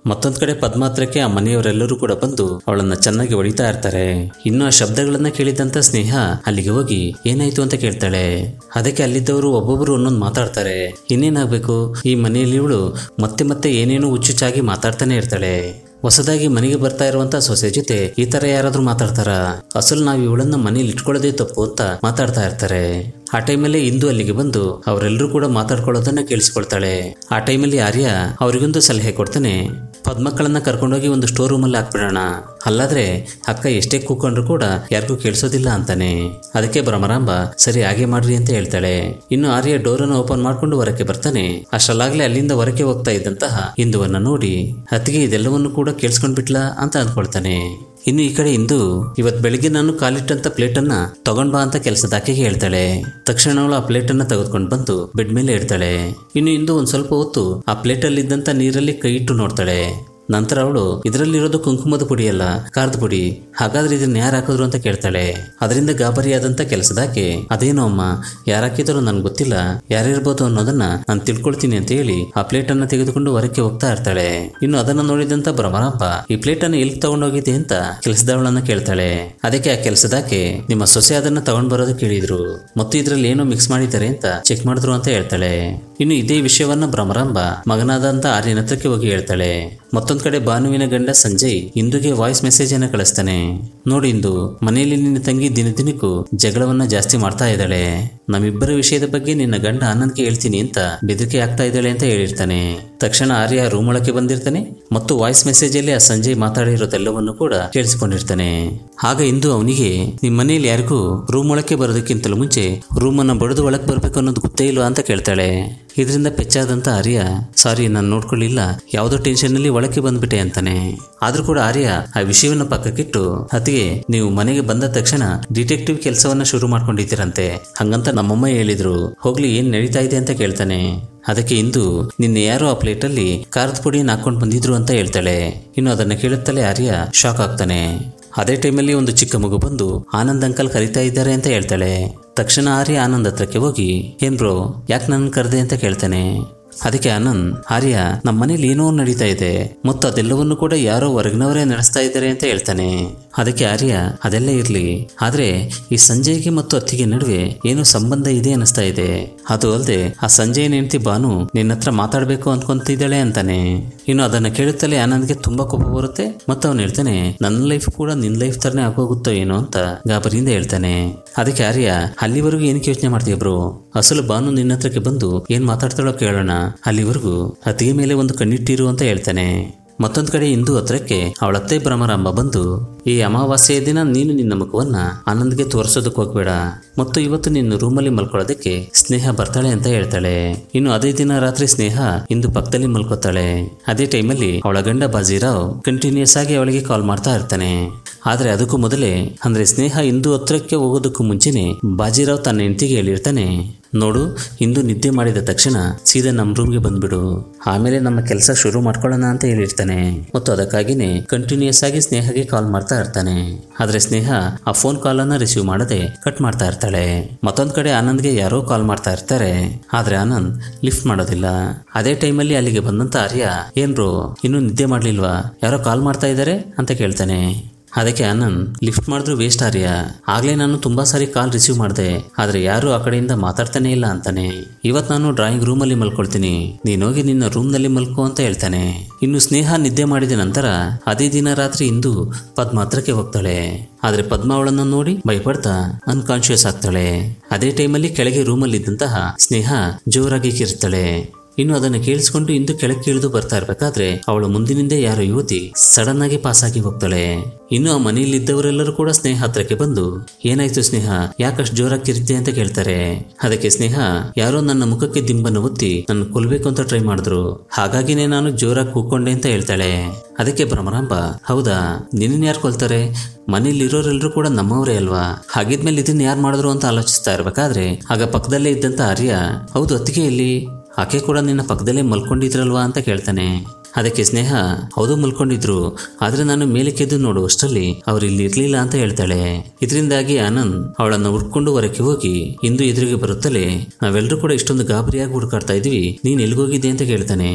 ಮತ್ತೊಂದ್ ಕಡೆ ಪದ್ಮ ಹತ್ರಕ್ಕೆ ಆ ಮನೆಯವರೆಲ್ಲರೂ ಕೂಡ ಬಂದು ಅವಳನ್ನ ಚೆನ್ನಾಗಿ ಹೊಡಿತಾ ಇರ್ತಾರೆ. ಇನ್ನು ಆ ಶಬ್ದಗಳನ್ನ ಕೇಳಿದಂತ ಸ್ನೇಹ ಅಲ್ಲಿಗೆ ಹೋಗಿ ಏನಾಯ್ತು ಅಂತ ಕೇಳ್ತಾಳೆ. ಅದಕ್ಕೆ ಅಲ್ಲಿದ್ದವರು ಒಬ್ಬೊಬ್ರು ಒಂದೊಂದು ಮಾತಾಡ್ತಾರೆ. ಇನ್ನೇನಾಗ್ಬೇಕು, ಈ ಮನೆಯಲ್ಲಿ ಇವಳು ಮತ್ತೆ ಮತ್ತೆ ಏನೇನು ಹುಚ್ಚುಚ್ಚಾಗಿ ಮಾತಾಡ್ತಾನೆ ಇರ್ತಾಳೆ. ಹೊಸದಾಗಿ ಮನೆಗೆ ಬರ್ತಾ ಇರುವಂತ ಸೊಸೆ ಜೊತೆ ಈ ತರ ಯಾರಾದ್ರೂ ಮಾತಾಡ್ತಾರ? ಅಸಲು ನಾವು ಇವಳನ್ನ ಮನೇಲಿ ಇಟ್ಕೊಳ್ಳೋದೇ ತಪ್ಪು ಅಂತ ಮಾತಾಡ್ತಾ ಇರ್ತಾರೆ. ಆ ಟೈಮಲ್ಲಿ ಇಂದು ಅಲ್ಲಿಗೆ ಬಂದು ಅವರೆಲ್ಲರೂ ಕೂಡ ಮಾತಾಡ್ಕೊಳ್ಳೋದನ್ನ ಕೇಳಿಸ್ಕೊಳ್ತಾಳೆ. ಆ ಟೈಮಲ್ಲಿ ಆರ್ಯ ಅವರಿಗೊಂದು ಸಲಹೆ ಕೊಡ್ತಾನೆ. ಪದ್ಮಕ್ಕಳನ್ನ ಕರ್ಕೊಂಡೋಗಿ ಒಂದು ಸ್ಟೋರ್ ರೂಮ್ ಅಲ್ಲಿ ಹಾಕ್ಬಿಡೋಣ, ಅಲ್ಲಾದ್ರೆ ಅಕ್ಕ ಎಷ್ಟೇ ಕೂಕೊಂಡ್ರು ಕೂಡ ಯಾರಿಗೂ ಕೇಳಿಸೋದಿಲ್ಲ ಅಂತಾನೆ. ಅದಕ್ಕೆ ಭ್ರಮರಾಂಬ ಸರಿ ಹಾಗೆ ಮಾಡ್ರಿ ಅಂತ ಹೇಳ್ತಾಳೆ. ಇನ್ನು ಆರ್ಯ ಡೋರನ್ನು ಓಪನ್ ಮಾಡ್ಕೊಂಡು ಹೊರಕ್ಕೆ ಬರ್ತಾನೆ. ಅಷ್ಟರಲ್ಲಾಗ್ಲೇ ಅಲ್ಲಿಂದ ಹೊರಕ್ಕೆ ಹೋಗ್ತಾ ಇದ್ದಂತಹ ಇಂದುವನ್ನ ನೋಡಿ ಅತ್ತಿಗೆ ಇದೆಲ್ಲವನ್ನು ಕೂಡ ಕೇಳಿಸ್ಕೊಂಡ್ಬಿಟ್ಲಾ ಅಂತ ಅಂದ್ಕೊಳ್ತಾನೆ. ಇನ್ನು ಈ ಕಡೆ ಇಂದು ಇವತ್ ಬೆಳಿಗ್ಗೆ ನಾನು ಕಾಲಿಟ್ಟಂತ ಪ್ಲೇಟ್ ಅನ್ನ ತಗೊಂಡ್ ಬಾ ಅಂತ ಕೆಲಸದಾಕೆಗೆ ಹೇಳ್ತಾಳೆ. ತಕ್ಷಣ ಅವಳು ಆ ಪ್ಲೇಟ್ ಅನ್ನ ತೆಗೆದುಕೊಂಡು ಬಂದು ಬೆಡ್ ಮೇಲೆ ಇಡ್ತಾಳೆ. ಇನ್ನು ಇಂದು ಒಂದ್ ಸ್ವಲ್ಪ ಹೊತ್ತು ಆ ಪ್ಲೇಟ್ ಅಲ್ಲಿ ಇದ್ದಂತ ನೀರಲ್ಲಿ ಕೈ ಇಟ್ಟು ನೋಡ್ತಾಳೆ. ನಂತರ ಅವಳು ಇದರಲ್ಲಿರೋದು ಕುಂಕುಮದ ಪುಡಿ ಅಲ್ಲ, ಖಾರದ ಪುಡಿ, ಹಾಗಾದ್ರೆ ಇದನ್ನ ಯಾರು ಹಾಕಿದ್ರು ಅಂತ ಕೇಳ್ತಾಳೆ. ಅದರಿಂದ ಗಾಬರಿಯಾದಂತ ಕೆಲಸದಾಕೆ ಅದೇನೋ ಅಮ್ಮ, ಯಾರು ಹಾಕಿದ್ರು ನನ್ಗೆ ಗೊತ್ತಿಲ್ಲ, ಯಾರಿರ್ಬೋದು ಅನ್ನೋದನ್ನ ನಾನು ತಿಳ್ಕೊಳ್ತೀನಿ ಅಂತ ಹೇಳಿ ಆ ಪ್ಲೇಟ್ ಅನ್ನ ತೆಗೆದುಕೊಂಡು ಹೊರಕ್ಕೆ ಹೋಗ್ತಾ ಇರ್ತಾಳೆ. ಇನ್ನು ಅದನ್ನ ನೋಡಿದಂತ ಭ್ರಮರಾಂಬ ಈ ಪ್ಲೇಟ್ ಅನ್ನ ಎಲ್ಲಿ ತಗೊಂಡೋಗಿದೆ ಅಂತ ಕೆಲಸದವಳನ್ನ ಕೇಳ್ತಾಳೆ. ಅದಕ್ಕೆ ಆ ಕೆಲಸದಾಕೆ ನಿಮ್ಮ ಸೊಸೆ ಅದನ್ನ ತಗೊಂಡ್ ಬರೋದು ಕೇಳಿದ್ರು ಮತ್ತು ಇದ್ರಲ್ಲಿ ಏನೋ ಮಿಕ್ಸ್ ಮಾಡಿದ್ದಾರೆ ಅಂತ ಚೆಕ್ ಮಾಡಿದ್ರು ಅಂತ ಹೇಳ್ತಾಳೆ. ಇನ್ನು ಇದೇ ವಿಷಯವನ್ನ ಭ್ರಮರಾಂಬ ಮಗನಾದಂತ ಆರ್ಯನ ಹತ್ರಕ್ಕೆ ಹೋಗಿ ಹೇಳ್ತಾಳೆ. ಮತ್ತೊಂದ್ ಕಡೆ ಭಾನುವಿನ ಗಂಡ ಸಂಜಯ್ ಇಂದುಗೆ ವಾಯ್ಸ್ ಮೆಸೇಜ್ ಅನ್ನ ಕಳಿಸ್ತಾನೆ. ನೋಡಿ ಇಂದು, ಮನೆಯಲ್ಲಿ ನಿನ್ನ ತಂಗಿ ದಿನದಿನಕ್ಕೂ ಜಗಳವನ್ನ ಜಾಸ್ತಿ ಮಾಡ್ತಾ ಇದ್ದಾಳೆ. ನಮ್ಮಿಬ್ಬರ ವಿಷಯದ ಬಗ್ಗೆ ನಿನ್ನ ಗಂಡ ಆನಂದ್ಗೆ ಹೇಳ್ತೀನಿ ಅಂತ ಬೆದರಿಕೆ ಆಗ್ತಾ ಇದ್ದಾಳೆ ಅಂತ ಹೇಳಿರ್ತಾನೆ. ತಕ್ಷಣ ಆರ್ಯ ರೂಮ್ ಒಳಕ್ಕೆ ಬಂದಿರ್ತಾನೆ ಮತ್ತು ವಾಯ್ಸ್ ಮೆಸೇಜ್ ಅಲ್ಲಿ ಆ ಸಂಜಯ್ ಮಾತಾಡಿರೋದೆಲ್ಲವನ್ನು ಕೂಡ ಕೇಳಿಸಿಕೊಂಡಿರ್ತಾನೆ. ಆಗ ಇಂದು ಅವನಿಗೆ ನಿಮ್ ಮನೆಯಲ್ಲಿ ಯಾರಿಗೂ ರೂಮ್ ಒಳಕ್ಕೆ ಬರೋದಕ್ಕಿಂತಲೂ ಮುಂಚೆ ರೂಮ್ ಅನ್ನ ಬಡಿದು ಒಳಕ್ ಬರ್ಬೇಕು ಅನ್ನೋದು ಗೊತ್ತೇ ಇಲ್ವಾ ಅಂತ ಕೇಳ್ತಾಳೆ. ಇದರಿಂದ ಪೆಚ್ಚಾದಂತ ಆರ್ಯ ಸಾರಿ ನಾನು ನೋಡ್ಕೊಳ್ಳಿಲ್ಲ, ಯಾವುದೋ ಟೆನ್ಷನ್ ನಲ್ಲಿ ಒಳಕ್ಕೆ ಬಂದ್ಬಿಟ್ಟೆ ಅಂತಾನೆ. ಆದ್ರೂ ಕೂಡ ಆರ್ಯ ಆ ವಿಷಯವನ್ನ ಪಕ್ಕಕ್ಕಿಟ್ಟು ಅತಿಗೆ ನೀವು ಮನೆಗೆ ಬಂದ ತಕ್ಷಣ ಡಿಟೆಕ್ಟಿವ್ ಕೆಲಸವನ್ನ ಶುರು ಮಾಡ್ಕೊಂಡಿದ್ದೀರಂತೆ, ಹಂಗಂತ ನಮ್ಮಮ್ಮ ಹೇಳಿದ್ರು, ಹೋಗ್ಲಿ ಏನ್ ನಡೀತಾ ಇದೆ ಅಂತ ಕೇಳ್ತಾನೆ. ಅದಕ್ಕೆ ಇಂದು ನಿನ್ನೆ ಯಾರೋ ಆ ಪ್ಲೇಟ್ ಅಲ್ಲಿ ಖಾರದ ಪುಡಿಯನ್ನು ಹಾಕೊಂಡು ಬಂದಿದ್ರು ಅಂತ ಹೇಳ್ತಾಳೆ. ಇನ್ನು ಅದನ್ನ ಕೇಳುತ್ತಲೇ ಆರ್ಯ ಶಾಕ್ ಆಗ್ತಾನೆ. ಅದೇ ಟೈಮಲ್ಲಿ ಒಂದು ಚಿಕ್ಕ ಮಗು ಬಂದು ಆನಂದ್ ಅಂಕಲ್ ಕರಿತಾ ಇದ್ದಾರೆ ಅಂತ ಹೇಳ್ತಾಳೆ. ತಕ್ಷಣ ಆರ್ಯ ಆನಂದ್ ಹತ್ರಕ್ಕೆ ಹೋಗಿ ಏನ್ ಬ್ರೋ ಯಾಕೆ ನನ್ನ ಕರೆದೆ ಅಂತ ಕೇಳ್ತಾನೆ. ಅದಕ್ಕೆ ಆನಂದ್ ಆರ್ಯ ನಮ್ಮ ಮನೇಲಿ ಏನೋ ನಡೀತಾ ಇದೆ ಮತ್ತು ಅದೆಲ್ಲವನ್ನು ಕೂಡ ಯಾರೋ ಹೊರಗಿನವರೇ ನಡೆಸ್ತಾ ಇದ್ದಾರೆ ಅಂತ ಹೇಳ್ತಾನೆ. ಅದಕ್ಕೆ ಆರ್ಯ ಅದೆಲ್ಲ ಇರ್ಲಿ, ಆದ್ರೆ ಈ ಸಂಜಯ್ಗೆ ಮತ್ತು ಅತ್ತಿಗೆ ನಡುವೆ ಏನೋ ಸಂಬಂಧ ಇದೆ ಅನಿಸ್ತಾ ಇದೆ. ಅದು ಅಲ್ಲದೆ ಆ ಸಂಜಯ್ ಹೆಂಡತಿ ಭಾನು ನಿನ್ನ ಹತ್ರ ಮಾತಾಡ್ಬೇಕು ಅನ್ಕೊಂತಿದ್ದಾಳೆ ಅಂತಾನೆ. ಇನ್ನು ಅದನ್ನ ಕೇಳುತ್ತಲೇ ಆನಂದ್ಗೆ ತುಂಬಾ ಕೋಪ ಬರುತ್ತೆ ಮತ್ತು ಅವನು ಹೇಳ್ತಾನೆ ನನ್ನ ಲೈಫ್ ಕೂಡ ನಿನ್ ಲೈಫ್ ತರನೇ ಆಗೋಗುತ್ತೋ ಏನೋ ಅಂತ ಗಾಬರಿಯಿಂದ ಹೇಳ್ತಾನೆ. ಅದಕ್ಕೆ ಆರ್ಯ ಅಲ್ಲಿವರೆಗೂ ಏನಕ್ಕೆ ಯೋಚನೆ ಮಾಡ್ತೀಯ ಬ್ರೋ, ಅಸಲು ಭಾನು ನಿನ್ನ ಹತ್ರಕ್ಕೆ ಬಂದು ಏನ್ ಮಾತಾಡ್ತಾಳೋ ಕೇಳೋಣ, ಅಲ್ಲಿವರೆಗೂ ಅತ್ತಿಗೆ ಮೇಲೆ ಒಂದು ಕಣ್ಣಿಟ್ಟಿರು ಅಂತ ಹೇಳ್ತಾನೆ. ಮತ್ತೊಂದ್ ಕಡೆ ಇಂದು ಹತ್ರಕ್ಕೆ ಅವಳತ್ತೆ ಭ್ರಮರಾಂಬ ಬಂದು ಈ ಅಮಾವಾಸ್ಯೆಯ ದಿನ ನೀನು ನಿನ್ನ ಮುಖವನ್ನ ಆನಂದ್ಗೆ ತೋರಿಸೋದಕ್ಕೆ ಹೋಗ್ಬೇಡ ಮತ್ತು ಇವತ್ತು ನಿನ್ನ ರೂಮಲ್ಲಿ ಮಲ್ಕೊಳ್ಳೋದಕ್ಕೆ ಸ್ನೇಹ ಬರ್ತಾಳೆ ಅಂತ ಹೇಳ್ತಾಳೆ. ಇನ್ನು ಅದೇ ದಿನ ರಾತ್ರಿ ಸ್ನೇಹ ಇಂದು ಪಕ್ಕದಲ್ಲಿ ಮಲ್ಕೋತಾಳೆ. ಅದೇ ಟೈಮಲ್ಲಿ ಅವಳ ಗಂಡ ಬಾಜಿರಾವ್ ಕಂಟಿನ್ಯೂಸ್ ಆಗಿ ಅವಳಿಗೆ ಕಾಲ್ ಮಾಡ್ತಾ ಇರ್ತಾನೆ. ಆದ್ರೆ ಅದಕ್ಕೂ ಮೊದಲೇ ಅಂದ್ರೆ ಸ್ನೇಹ ಇಂದು ಹತ್ರಕ್ಕೆ ಹೋಗೋದಕ್ಕೂ ಮುಂಚೆನೆ ಬಾಜಿರಾವ್ ತನ್ನ ಹೆಂಡತಿಗೆ ಹೇಳಿರ್ತಾನೆ, ನೋಡು ಇಂದು ನಿದ್ದೆ ಮಾಡಿದ ತಕ್ಷಣ ಸೀದಾ ನಮ್ಮ ರೂಮ್ಗೆ ಬಂದ್ಬಿಡು, ಆಮೇಲೆ ನಮ್ಮ ಕೆಲಸ ಶುರು ಮಾಡ್ಕೊಳ್ಳೋಣ ಅಂತ ಹೇಳಿರ್ತಾನೆ. ಮತ್ತು ಅದಕ್ಕಾಗಿನೇ ಕಂಟಿನ್ಯೂಸ್ ಆಗಿ ಸ್ನೇಹಗೆ ಕಾಲ್ ಮಾಡ್ತಾ ಇರ್ತಾನೆ. ಆದ್ರೆ ಸ್ನೇಹ ಆ ಫೋನ್ ಕಾಲ್ ಅನ್ನ ರಿಸೀವ್ ಮಾಡದೆ ಕಟ್ ಮಾಡ್ತಾ ಇರ್ತಾಳೆ. ಮತ್ತೊಂದ್ ಕಡೆ ಆನಂದ್ಗೆ ಯಾರೋ ಕಾಲ್ ಮಾಡ್ತಾ ಇರ್ತಾರೆ, ಆದ್ರೆ ಆನಂದ್ ಲಿಫ್ಟ್ ಮಾಡೋದಿಲ್ಲ. ಅದೇ ಟೈಮಲ್ಲಿ ಅಲ್ಲಿಗೆ ಬಂದಂತ ಆರ್ಯ ಏನ್ ಬ್ರೋ ಇನ್ನೂ ನಿದ್ದೆ ಮಾಡ್ಲಿಲ್ವಾ, ಯಾರೋ ಕಾಲ್ ಮಾಡ್ತಾ ಇದ್ದಾರೆ ಅಂತ ಕೇಳ್ತಾನೆ. ಅದಕ್ಕೆ ಆನಂದ್ ಲಿಫ್ಟ್ ಮಾಡಿದ್ರು ವೇಸ್ಟ್ ಆರ್ಯ, ಆಗ್ಲೇ ನಾನು ತುಂಬಾ ಸಾರಿ ಕಾಲ್ ರಿಸೀವ್ ಮಾಡಿದೆ, ಆದ್ರೆ ಯಾರು ಆ ಕಡೆಯಿಂದ ಮಾತಾಡ್ತಾನೆ ಇಲ್ಲ ಅಂತಾನೆ. ಇವತ್ ನಾನು ಡ್ರಾಯಿಂಗ್ ರೂಮ್ ಅಲ್ಲಿ ಮಲ್ಕೊಳ್ತೀನಿ, ನೀನೋಗಿ ನಿನ್ನ ರೂಮ್ ನಲ್ಲಿ ಮಲ್ಕೋ ಅಂತ ಹೇಳ್ತಾನೆ. ಇನ್ನು ಸ್ನೇಹ ನಿದ್ದೆ ಮಾಡಿದ ನಂತರ ಅದೇ ದಿನ ರಾತ್ರಿ ಇಂದು ಪದ್ಮ ಹತ್ರಕ್ಕೆ ಹೋಗ್ತಾಳೆ. ಆದ್ರೆ ಪದ್ಮ ಅವಳನ್ನ ನೋಡಿ ಭಯಪಡ್ತಾ ಅನ್ಕಾನ್ಶಿಯಸ್ ಆಗ್ತಾಳೆ. ಅದೇ ಟೈಮಲ್ಲಿ ಕೆಳಗೆ ರೂಮಲ್ಲಿ ಇದ್ದಂತಹ ಸ್ನೇಹ ಜೋರಾಗಿ ಕಿರ್ತಾಳೆ. ಇನ್ನು ಅದನ್ನು ಕೇಳಿಸ್ಕೊಂಡು ಇಂದು ಕೆಳಕ್ಕೆ ಇಳಿದು ಬರ್ತಾ ಇರ್ಬೇಕಾದ್ರೆ ಅವಳ ಮುಂದಿನಿಂದ ಯಾರೋ ಯುವತಿ ಸಡನ್ ಆಗಿ ಪಾಸ್ ಆಗಿ ಹೋಗ್ತಾಳೆ. ಇನ್ನು ಆ ಮನೆಯಲ್ಲಿದ್ದವರೆಲ್ಲರೂ ಕೂಡ ಸ್ನೇಹ ಹತ್ರಕ್ಕೆ ಬಂದು ಏನಾಯ್ತು ಸ್ನೇಹ ಯಾಕಷ್ಟು ಜೋರಾಗಿ ಕಿರಿತೆ ಅಂತ ಕೇಳ್ತಾರೆ. ಅದಕ್ಕೆ ಸ್ನೇಹ ಯಾರೋ ನನ್ನ ಮುಖಕ್ಕೆ ದಿಂಬನ್ನು ಒತ್ತಿ ನನ್ನ ಕೊಲ್ಬೇಕು ಅಂತ ಟ್ರೈ ಮಾಡಿದ್ರು, ಹಾಗಾಗಿನೇ ನಾನು ಜೋರಾಗಿ ಕೂಕೊಂಡೆ ಅಂತ ಹೇಳ್ತಾಳೆ. ಅದಕ್ಕೆ ಭ್ರಮರಾಂಬ ಹೌದಾ ನಿನ್ನ ಯಾರು ಕೊಲ್ತಾರೆ, ಮನೇಲಿ ಇರೋರೆಲ್ಲರೂ ಕೂಡ ನಮ್ಮವರೇ ಅಲ್ವಾ, ಹಾಗಿದ್ಮೇಲೆ ಇದನ್ನ ಯಾರು ಮಾಡಿದ್ರು ಅಂತ ಆಲೋಚಿಸ್ತಾ ಇರ್ಬೇಕಾದ್ರೆ ಆಗ ಪಕ್ಕದಲ್ಲೇ ಇದ್ದಂತ ಆರ್ಯ ಹೌದು ಅತ್ತಿಗೆ ಎಲ್ಲಿ, ಆಕೆ ಕೂಡ ನಿನ್ನ ಪಕ್ಕದಲ್ಲೇ ಮಲ್ಕೊಂಡಿದ್ರಲ್ವಾ ಅಂತ ಕೇಳ್ತಾನೆ. ಅದಕ್ಕೆ ಸ್ನೇಹ ಹೌದು ಮಲ್ಕೊಂಡಿದ್ರು, ಆದ್ರೆ ನಾನು ಮೇಲಕ್ಕೆದ್ದು ನೋಡುವಷ್ಟರಲ್ಲಿ ಅವ್ರು ಇಲ್ಲಿ ಇರ್ಲಿಲ್ಲ ಅಂತ ಹೇಳ್ತಾಳೆ. ಇದರಿಂದಾಗಿ ಆನಂದ್ ಅವಳನ್ನ ಹುಡ್ಕೊಂಡು ಹೊರಕ್ಕೆ ಹೋಗಿ ಇಂದು ಎದುರಿಗೆ ಬರುತ್ತಲೇ ನಾವೆಲ್ಲರೂ ಕೂಡ ಇಷ್ಟೊಂದು ಗಾಬರಿಯಾಗಿ ಹುಡುಕಾಡ್ತಾ ಇದ್ವಿ, ನೀನ್ ಎಲ್ಗೋಗಿದ್ದೆ ಅಂತ ಕೇಳ್ತಾನೆ.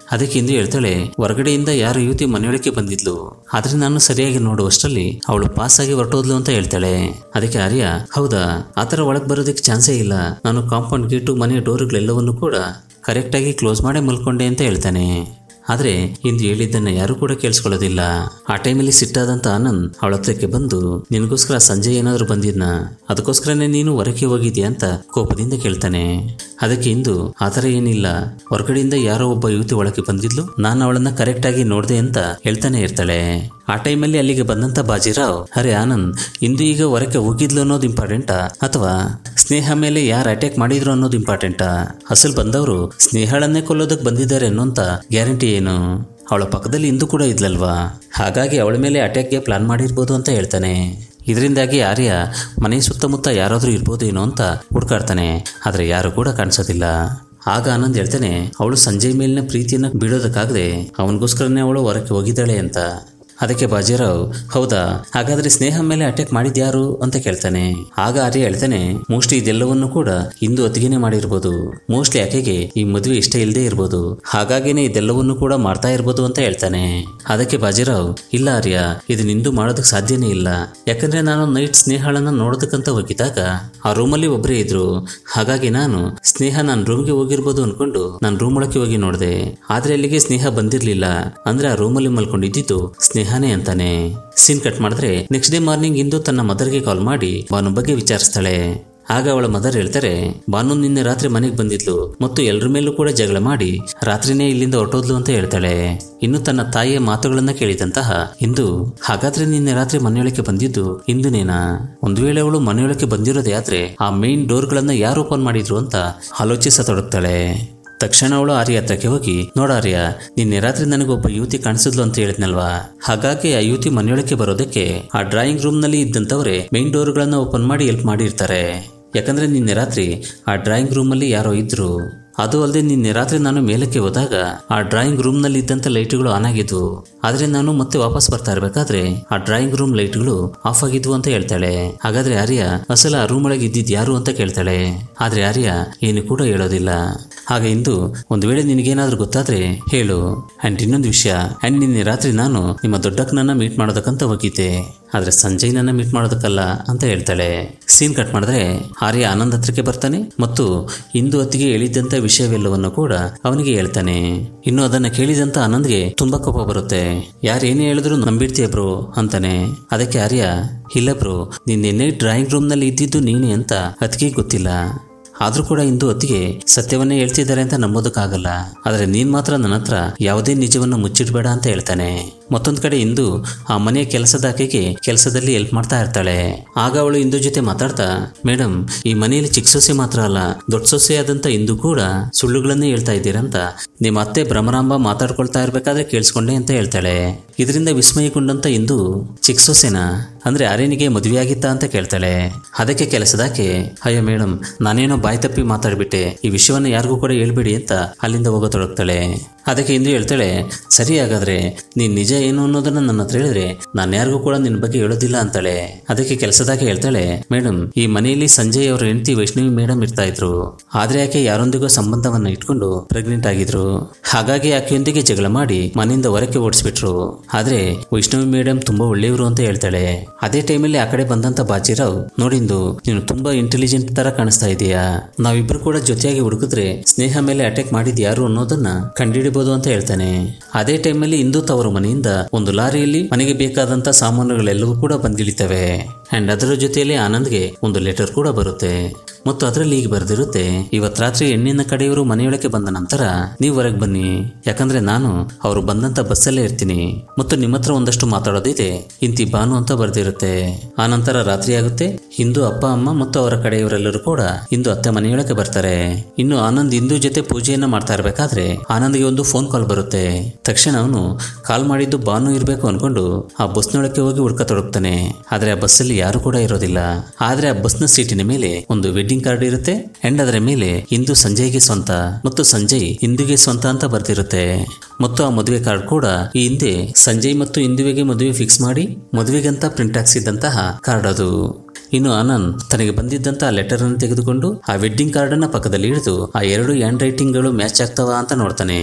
ಅದಕ್ಕೆ ಇಂದು ಹೇಳ್ತಾಳೆ, ಹೊರಗಡೆಯಿಂದ ಯಾರು ಯುವತಿ ಮನೆಯೊಳಕ್ಕೆ ಬಂದಿದ್ಲು, ಆದ್ರೆ ನಾನು ಸರಿಯಾಗಿ ನೋಡುವಷ್ಟರಲ್ಲಿ ಅವಳು ಪಾಸ್ ಆಗಿ ಹೊರಟೋದ್ಲು ಅಂತ ಹೇಳ್ತಾಳೆ. ಅದಕ್ಕೆ ಆರ್ಯ, ಹೌದಾ, ಆತರ ಒಳಗ್ ಬರೋದಕ್ಕೆ ಚಾನ್ಸೇ ಇಲ್ಲ, ನಾನು ಕಾಂಪೌಂಡ್ ಗೇಟು ಮನೆಯ ಡೋರ್ಗಳೆಲ್ಲವನ್ನು ಕೂಡ ಕರೆಕ್ಟ್ ಆಗಿ ಕ್ಲೋಸ್ ಮಾಡೇ ಮಲ್ಕೊಂಡೆ ಅಂತ ಹೇಳ್ತಾನೆ. ಆದ್ರೆ ಇಂದು ಹೇಳಿದ್ದನ್ನ ಯಾರು ಕೂಡ ಕೇಳಿಸ್ಕೊಳ್ಳೋದಿಲ್ಲ. ಆ ಟೈಮಲ್ಲಿ ಸಿಟ್ಟಾದಂತ ಆನಂದ್ ಅವಳ ಹತ್ರಕ್ಕೆ ಬಂದು, ನಿನಗೋಸ್ಕರ ಸಂಜೆ ಏನಾದ್ರು ಬಂದಿದ್ನ, ಅದಕ್ಕೋಸ್ಕರನೇ ನೀನು ಹೊರಕ್ಕೆ ಹೋಗಿದ್ಯಾ ಅಂತ ಕೋಪದಿಂದ ಕೇಳ್ತಾನೆ. ಅದಕ್ಕೆ ಇಂದು ಆತರ ಏನಿಲ್ಲ, ಹೊರಗಡೆಯಿಂದ ಯಾರೋ ಒಬ್ಬ ಯುವತಿ ಒಳಗೆ ಬಂದಿದ್ಲು, ನಾನು ಅವಳನ್ನ ಕರೆಕ್ಟ್ ಆಗಿ ನೋಡ್ದೆ ಅಂತ ಹೇಳ್ತಾನೆ ಇರ್ತಾಳೆ. ಆ ಟೈಮಲ್ಲಿ ಅಲ್ಲಿಗೆ ಬಂದಂತ ಬಾಜಿರಾವ್, ಅರೆ ಆನಂದ್, ಇಂದು ಈಗ ಹೊರಕ್ಕೆ ಹೋಗಿದ್ಲು ಅನ್ನೋದು ಇಂಪಾರ್ಟೆಂಟಾ ಅಥವಾ ಸ್ನೇಹ ಮೇಲೆ ಯಾರು ಅಟ್ಯಾಕ್ ಮಾಡಿದ್ರು ಅನ್ನೋದು ಇಂಪಾರ್ಟೆಂಟಾ? ಅಸಲ್ ಬಂದವರು ಸ್ನೇಹಳನ್ನೇ ಕೊಲ್ಲೋದಕ್ಕೆ ಬಂದಿದ್ದಾರೆ ಅನ್ನೋಂತ ಗ್ಯಾರಂಟಿ ಏನು? ಅವಳ ಪಕ್ಕದಲ್ಲಿ ಇಂದು ಕೂಡ ಇದ್ಲಲ್ವಾ, ಹಾಗಾಗಿ ಅವಳ ಮೇಲೆ ಅಟ್ಯಾಕ್ಗೆ ಪ್ಲಾನ್ ಮಾಡಿರ್ಬೋದು ಅಂತ ಹೇಳ್ತಾನೆ. ಇದರಿಂದಾಗಿ ಆರ್ಯ ಮನೆ ಸುತ್ತಮುತ್ತ ಯಾರಾದ್ರೂ ಇರ್ಬೋದೇನೋ ಅಂತ ಹುಡ್ಕಾಡ್ತಾನೆ, ಆದ್ರೆ ಯಾರು ಕೂಡ ಕಾಣಿಸೋದಿಲ್ಲ. ಆಗ ಆನಂದ್ ಹೇಳ್ತಾನೆ, ಅವಳು ಸಂಜಯ್ ಮೇಲಿನ ಪ್ರೀತಿಯನ್ನ ಬಿಡೋದಕ್ಕಾಗದೆ ಅವನಿಗೋಸ್ಕರನೇ ಅವಳು ಹೊರಕ್ಕೆ ಹೋಗಿದ್ದಾಳೆ ಅಂತ. ಅದಕ್ಕೆ ಬಾಜಿರಾವ್, ಹೌದಾ, ಹಾಗಾದ್ರೆ ಸ್ನೇಹ ಮೇಲೆ ಅಟ್ಯಾಕ್ ಮಾಡಿದ್ಯಾರು ಅಂತ ಕೇಳ್ತಾನೆ. ಆಗ ಆರ್ಯ ಹೇಳ್ತಾನೆ, ಮೋಸ್ಟ್ಲಿ ಇದೆಲ್ಲವನ್ನು ಕೂಡ ಇಂದು ಅತ್ತಿಗೆನೆ ಮಾಡಿರ್ಬೋದು, ಮೋಸ್ಟ್ಲಿ ಆಕೆಗೆ ಈ ಮದುವೆ ಇಷ್ಟ ಇಲ್ಲದೆ ಇರ್ಬೋದು, ಹಾಗಾಗಿನೇ ಇದೆಲ್ಲವನ್ನು ಕೂಡ ಮಾಡ್ತಾ ಇರ್ಬೋದು ಅಂತ ಹೇಳ್ತಾನೆ. ಅದಕ್ಕೆ ಬಾಜಿರಾವ್, ಇಲ್ಲ ಆರ್ಯ, ಇದು ನಿಂದು ಮಾಡೋದಕ್ಕೆ ಸಾಧ್ಯನೇ ಇಲ್ಲ, ಯಾಕಂದ್ರೆ ನಾನು ನೈಟ್ ಸ್ನೇಹಳನ್ನ ನೋಡೋದಕ್ಕಂತ ಹೋಗಿದ್ದಾಗ ಆ ರೂಮಲ್ಲಿ ಒಬ್ಬರೇ ಇದ್ರು, ಹಾಗಾಗಿ ನಾನು ಸ್ನೇಹ ನನ್ನ ರೂಮ್ಗೆ ಹೋಗಿರ್ಬೋದು ಅನ್ಕೊಂಡು ನಾನು ರೂಮ್ ಒಳಕ್ಕೆ ಹೋಗಿ ನೋಡಿದೆ, ಆದ್ರೆ ಅಲ್ಲಿಗೆ ಸ್ನೇಹ ಬಂದಿರ್ಲಿಲ್ಲ, ಅಂದ್ರೆ ಆ ರೂಮಲ್ಲಿ ಮಲ್ಕೊಂಡಿದ್ದು ಸ್ನೇಹನೇ ಅಂತಾನೆ. ಸೀನ್ ಕಟ್ ಮಾಡಿದ್ರೆ ನೆಕ್ಸ್ಟ್ ಡೇ ಮಾರ್ನಿಂಗ್ ಇಂದು ತನ್ನ ಮದರ್ಗೆ ಕಾಲ್ ಮಾಡಿ ಭಾನು ಬಗ್ಗೆ ವಿಚಾರಿಸ್ತಾಳೆ. ಆಗ ಅವಳ ಮದರ್ ಹೇಳ್ತಾರೆ, ಭಾನು ನಿನ್ನೆ ರಾತ್ರಿ ಮನೆಗೆ ಬಂದಿದ್ಲು ಮತ್ತು ಎಲ್ಲರ ಮೇಲೂ ಕೂಡ ಜಗಳ ಮಾಡಿ ರಾತ್ರಿನೇ ಇಲ್ಲಿಂದ ಹೊರಟೋದ್ಲು ಅಂತ ಹೇಳ್ತಾಳೆ. ಇನ್ನು ತನ್ನ ತಾಯಿಯ ಮಾತುಗಳನ್ನ ಕೇಳಿದಂತಹ ಇಂದು, ಹಾಗಾದ್ರೆ ನಿನ್ನೆ ರಾತ್ರಿ ಮನೆಯೊಳಕ್ಕೆ ಬಂದಿದ್ದು ಇಂದುನೇನಾ? ಒಂದು ವೇಳೆ ಅವಳು ಮನೆಯೊಳಕ್ಕೆ ಬಂದಿರೋದೇ ಆದ್ರೆ ಆ ಮೇನ್ ಡೋರ್ಗಳನ್ನ ಯಾರು ಓಪನ್ ಮಾಡಿದ್ರು ಅಂತ ಆಲೋಚಿಸತೊಡಗ್ತಾಳೆ. ತಕ್ಷಣ ಅವಳು ಆರ್ಯ ಹತ್ರಕ್ಕೆ ಹೋಗಿ, ನೋಡ ಆರ್ಯ, ನಿನ್ನೆ ರಾತ್ರಿ ನನಗೊಬ್ಬ ಯುವತಿ ಕಾಣಿಸಿದ್ಲು ಅಂತ ಹೇಳಿದ್ನಲ್ವಾ, ಹಾಗಾಗಿ ಆ ಯುವತಿ ಮನೆಯೊಳಕ್ಕೆ ಬರೋದಕ್ಕೆ ಆ ಡ್ರಾಯಿಂಗ್ ರೂಮ್ ನಲ್ಲಿ ಇದ್ದಂತವ್ರೆ ಮೇನ್ ಡೋರ್ಗಳನ್ನ ಓಪನ್ ಮಾಡಿ ಹೆಲ್ಪ್ ಮಾಡಿರ್ತಾರೆ. ಯಾಕಂದ್ರೆ ನಿನ್ನೆ ರಾತ್ರಿ ಆ ಡ್ರಾಯಿಂಗ್ ರೂಮ್ ಅಲ್ಲಿ ಯಾರೋ ಇದ್ರು, ಅದು ಅಲ್ಲದೆ ನಿನ್ನೆ ರಾತ್ರಿ ನಾನು ಮೇಲಕ್ಕೆ ಹೋದಾಗ ಆ ಡ್ರಾಯಿಂಗ್ ರೂಮ್ ನಲ್ಲಿ ಇದ್ದಂತ ಲೈಟ್ಗಳು ಆನ್ ಆಗಿದ್ವು, ಆದ್ರೆ ನಾನು ಮತ್ತೆ ವಾಪಸ್ ಬರ್ತಾ ಇರ್ಬೇಕಾದ್ರೆ ಆ ಡ್ರಾಯಿಂಗ್ ರೂಮ್ ಲೈಟ್ಗಳು ಆಫ್ ಆಗಿದ್ವು ಅಂತ ಹೇಳ್ತಾಳೆ. ಹಾಗಾದ್ರೆ ಆರ್ಯ ಅಸಲ ಆ ರೂಮ್ ಒಳಗೆ ಇದ್ದಿದ್ ಯಾರು ಅಂತ ಕೇಳ್ತಾಳೆ. ಆದ್ರೆ ಆರ್ಯ ಏನು ಕೂಡ ಹೇಳೋದಿಲ್ಲ. ಆಗ ಇಂದು, ಒಂದು ವೇಳೆ ನಿನಗೇನಾದ್ರೂ ಗೊತ್ತಾದ್ರೆ ಹೇಳು, ಅಂಡ್ ಇನ್ನೊಂದು ವಿಷಯ, ಅಂಡ್ ನಿನ್ನೆ ರಾತ್ರಿ ನಾನು ನಿಮ್ಮ ದೊಡ್ಡಕ್ಕನನ್ನ ಮೀಟ್ ಮಾಡೋದಕ್ಕಂತ ಹೋಗಿದ್ದೆ, ಆದ್ರೆ ಸಂಜಯ್ನನ್ನ ಮೀಟ್ ಮಾಡೋದಕ್ಕಲ್ಲ ಅಂತ ಹೇಳ್ತಾಳೆ. ಸೀನ್ ಕಟ್ ಮಾಡಿದ್ರೆ ಆರ್ಯ ಆನಂದ್ ಹತ್ರಕ್ಕೆ ಬರ್ತಾನೆ ಮತ್ತು ಇಂದು ಹೊತ್ತಿಗೆ ಹೇಳಿದ್ದಂತ ವಿಷಯವೆಲ್ಲವನ್ನು ಕೂಡ ಅವನಿಗೆ ಹೇಳ್ತಾನೆ. ಇನ್ನು ಅದನ್ನ ಕೇಳಿದಂತ ಆನಂದ್ಗೆ ತುಂಬಾ ಕೋಪ ಬರುತ್ತೆ. ಯಾರೇನೇ ಹೇಳಿದ್ರು ನಂಬಿಡ್ತೀಯ ಬ್ರೋ ಅಂತಾನೆ. ಅದಕ್ಕೆ ಆರ್ಯ, ಇಲ್ಲ ಬ್ರೋ, ನಿನ್ನೆ ಡ್ರಾಯಿಂಗ್ ರೂಮ್ ನಲ್ಲಿ ಇದ್ದಿದ್ದು ನೀನೆ ಅಂತ ಅದಕ್ಕೆ ಗೊತ್ತಿಲ್ಲ, ಆದ್ರೂ ಕೂಡ ಇಂದು ಹೊತ್ತಿಗೆ ಸತ್ಯವನ್ನೇ ಹೇಳ್ತಿದ್ದಾರೆ ಅಂತ ನಂಬೋದಕ್ಕಾಗಲ್ಲ, ಆದ್ರೆ ನೀನ್ ಮಾತ್ರ ನನ್ನ ಹತ್ರ ಯಾವುದೇ ನಿಜವನ್ನು ಮುಚ್ಚಿಡ್ಬೇಡ ಅಂತ ಹೇಳ್ತಾನೆ. ಮತ್ತೊಂದ್ ಕಡೆ ಇಂದು ಆ ಮನೆಯ ಕೆಲಸದ ಆಕೆಗೆ ಕೆಲಸದಲ್ಲಿ ಹೆಲ್ಪ್ ಮಾಡ್ತಾ ಇರ್ತಾಳೆ. ಆಗ ಅವಳು ಇಂದು ಜೊತೆ ಮಾತಾಡ್ತಾ, ಮೇಡಮ್, ಈ ಮನೆಯಲ್ಲಿ ಚಿಕ್ಕ ಸೊಸೆ ಮಾತ್ರ ಅಲ್ಲ, ದೊಡ್ಡ ಸೊಸೆ ಆದಂತ ಇಂದು ಕೂಡ ಸುಳ್ಳುಗಳನ್ನೇ ಹೇಳ್ತಾ ಇದ್ದೀರಂತ ನಿಮ್ಮ ಅತ್ತೆ ಭ್ರಮರಾಂಬ ಮಾತಾಡ್ಕೊಳ್ತಾ ಇರ್ಬೇಕಾದ್ರೆ ಕೇಳಿಸ್ಕೊಂಡೆ ಅಂತ ಹೇಳ್ತಾಳೆ. ಇದರಿಂದ ವಿಸ್ಮಯಗೊಂಡಂತ ಇಂದು, ಚಿಕ್ಕ ಸೊಸೆನಾ ಅಂದ್ರೆ ಆರ್ಯನಿಗೆ ಮದುವೆ ಆಗಿತ್ತ ಅಂತ ಕೇಳ್ತಾಳೆ. ಅದಕ್ಕೆ ಕೆಲಸದಾಕೆ, ಅಯ್ಯೋ ಮೇಡಮ್, ನಾನೇನೋ ಬಾಯಿ ತಪ್ಪಿ ಮಾತಾಡ್ಬಿಟ್ಟೆ, ಈ ವಿಷಯವನ್ನ ಯಾರಿಗೂ ಕೂಡ ಹೇಳ್ಬೇಡಿ ಅಂತ ಅಲ್ಲಿಂದ ಹೋಗತೊಡಗ್ತಾಳೆ. ಅದಕ್ಕೆ ಇಂದು ಹೇಳ್ತಾಳೆ, ಸರಿ, ಹಾಗಾದ್ರೆ ನೀನ್ ನಿಜ ಏನು ಅನ್ನೋದನ್ನ ನನ್ನ ಹತ್ರ ಹೇಳಿದ್ರೆ ನಾನು ಯಾರಿಗೂ ಕೂಡ ನಿನ್ನ ಬಗ್ಗೆ ಹೇಳೋದಿಲ್ಲ ಅಂತಾಳೆ. ಅದಕ್ಕೆ ಕೆಲಸದಾಗೆ ಹೇಳ್ತಾಳೆ, ಮೇಡಮ್, ಈ ಮನೆಯಲ್ಲಿ ಸಂಜಯ್ ಅವರ ಹೆಂಡತಿ ವೈಷ್ಣವಿ ಮೇಡಮ್ ಇರ್ತಾ ಇದ್ರು, ಆದ್ರೆ ಆಕೆ ಯಾರೊಂದಿಗೂ ಸಂಬಂಧವನ್ನ ಇಟ್ಕೊಂಡು ಪ್ರೆಗ್ನೆಂಟ್ ಆಗಿದ್ರು, ಹಾಗಾಗಿ ಆಕೆಯೊಂದಿಗೆ ಜಗಳ ಮಾಡಿ ಮನೆಯಿಂದ ಹೊರಕ್ಕೆ ಓಡಿಸ್ಬಿಟ್ರು, ಆದ್ರೆ ವೈಷ್ಣವಿ ಮೇಡಮ್ ತುಂಬಾ ಒಳ್ಳೆಯವರು ಅಂತ ಹೇಳ್ತಾಳೆ. ಅದೇ ಟೈಮಲ್ಲಿ ಆ ಕಡೆ ಬಂದಂತ ಬಾಜಿರಾವ್, ನೋಡಿಂದು, ನೀನು ತುಂಬಾ ಇಂಟೆಲಿಜೆಂಟ್ ತರ ಕಾಣಿಸ್ತಾ ಇದೀಯಾ, ನಾವಿಬ್ರು ಕೂಡ ಜೊತೆಯಾಗಿ ಹುಡುಕಿದ್ರೆ ಸ್ನೇಹ ಮೇಲೆ ಅಟ್ಯಾಕ್ ಮಾಡಿದ್ ಯಾರು ಅನ್ನೋದನ್ನ ಕಂಡುಹಿಡಿಬಹುದು ಅಂತ ಹೇಳ್ತಾನೆ. ಅದೇ ಟೈಮಲ್ಲಿ ಇಂದು ತವರ ಮನೆಯಿಂದ ಒಂದು ಲಾರಿಯಲ್ಲಿ ಮನೆಗೆ ಬೇಕಾದಂತ ಸಾಮಾನುಗಳೆಲ್ಲವೂ ಕೂಡ ಬಂದಿಳಿತವೆ. ಅಂಡ್ ಅದರ ಜೊತೆಯಲ್ಲಿ ಆನಂದ್ಗೆ ಒಂದು ಲೆಟರ್ ಕೂಡ ಬರುತ್ತೆ ಮತ್ತು ಅದರಲ್ಲಿ ಈಗ ಬರೆದಿರುತ್ತೆ, ಇವತ್ ರಾತ್ರಿ ಹೆಣ್ಣಿನ ಕಡೆಯವರು ಮನೆಯೊಳಕ್ಕೆ ಬಂದ ನಂತರ ನೀವು ಹೊರಗೆ ಬನ್ನಿ, ಯಾಕಂದ್ರೆ ನಾನು ಅವರು ಬಂದಂತ ಬಸ್ಸಲ್ಲೇ ಇರ್ತೀನಿ ಮತ್ತು ನಿಮ್ಮ ಹತ್ರ ಒಂದಷ್ಟು ಮಾತಾಡೋದಿದೆ, ಇಂತಿ ಭಾನು ಅಂತ ಬರ್ದಿರುತ್ತೆ. ಆ ನಂತರ ರಾತ್ರಿ ಆಗುತ್ತೆ. ಇಂದು ಅಪ್ಪ ಅಮ್ಮ ಮತ್ತು ಅವರ ಕಡೆಯವರೆಲ್ಲರೂ ಕೂಡ ಇಂದು ಅತ್ತೆ ಮನೆಯೊಳಗೆ ಬರ್ತಾರೆ. ಇನ್ನು ಆನಂದ್ ಇಂದು ಜೊತೆ ಪೂಜೆಯನ್ನ ಮಾಡ್ತಾ ಇರ್ಬೇಕಾದ್ರೆ ಆನಂದ್ಗೆ ಒಂದು ಫೋನ್ ಕಾಲ್ ಬರುತ್ತೆ. ತಕ್ಷಣ ಅವನು ಕಾಲ್ ಮಾಡಿದ್ದು ಭಾನು ಇರ್ಬೇಕು ಅನ್ಕೊಂಡು ಆ ಬಸ್ನೊಳಕ್ಕೆ ಹೋಗಿ ಹುಡ್ಕತೊಡಗ್ತಾನೆ. ಆದ್ರೆ ಆ ಬಸ್ಸಲ್ಲಿ ಯಾರು ಕೂಡ ಇರೋದಿಲ್ಲ. ಆದ್ರೆ ಆ ಬಸ್ನ ಸೀಟಿನ ಮೇಲೆ ಒಂದು ವೆಡ್ಡಿಂಗ್ ಕಾರ್ಡ್ ಇರುತ್ತೆ ಅಂಡ್ ಅದರ ಮೇಲೆ ಇಂದು ಸಂಜಯ್ಗೆ ಸ್ವಂತ ಮತ್ತು ಸಂಜಯ್ ಇಂದುಗೆ ಸ್ವಂತ ಅಂತ ಬರ್ತಿರುತ್ತೆ. ಮತ್ತು ಆ ಮದುವೆ ಕಾರ್ಡ್ ಕೂಡ ಈ ಹಿಂದೆ ಸಂಜಯ್ ಮತ್ತು ಇಂದುವಿಗೆ ಮದುವೆ ಫಿಕ್ಸ್ ಮಾಡಿ ಮದುವೆಗಂತ ಪ್ರಿಂಟ್ ಹಾಕ್ಸಿದ್ದಂತಹ ಕಾರ್ಡ್ ಅದು. ಇನ್ನು ಆನಂದ್ ತನಗೆ ಬಂದಿದ್ದಂತ ಲೆಟರ್ ಅನ್ನು ತೆಗೆದುಕೊಂಡು ಆ ವೆಡ್ಡಿಂಗ್ ಕಾರ್ಡ್ ಅನ್ನ ಪಕ್ಕದಲ್ಲಿ ಹಿಡಿದು ಆ ಎರಡು ಹ್ಯಾಂಡ್ ರೈಟಿಂಗ್ ಗಳು ಮ್ಯಾಚ್ ಆಗ್ತಾವ ಅಂತ ನೋಡ್ತಾನೆ.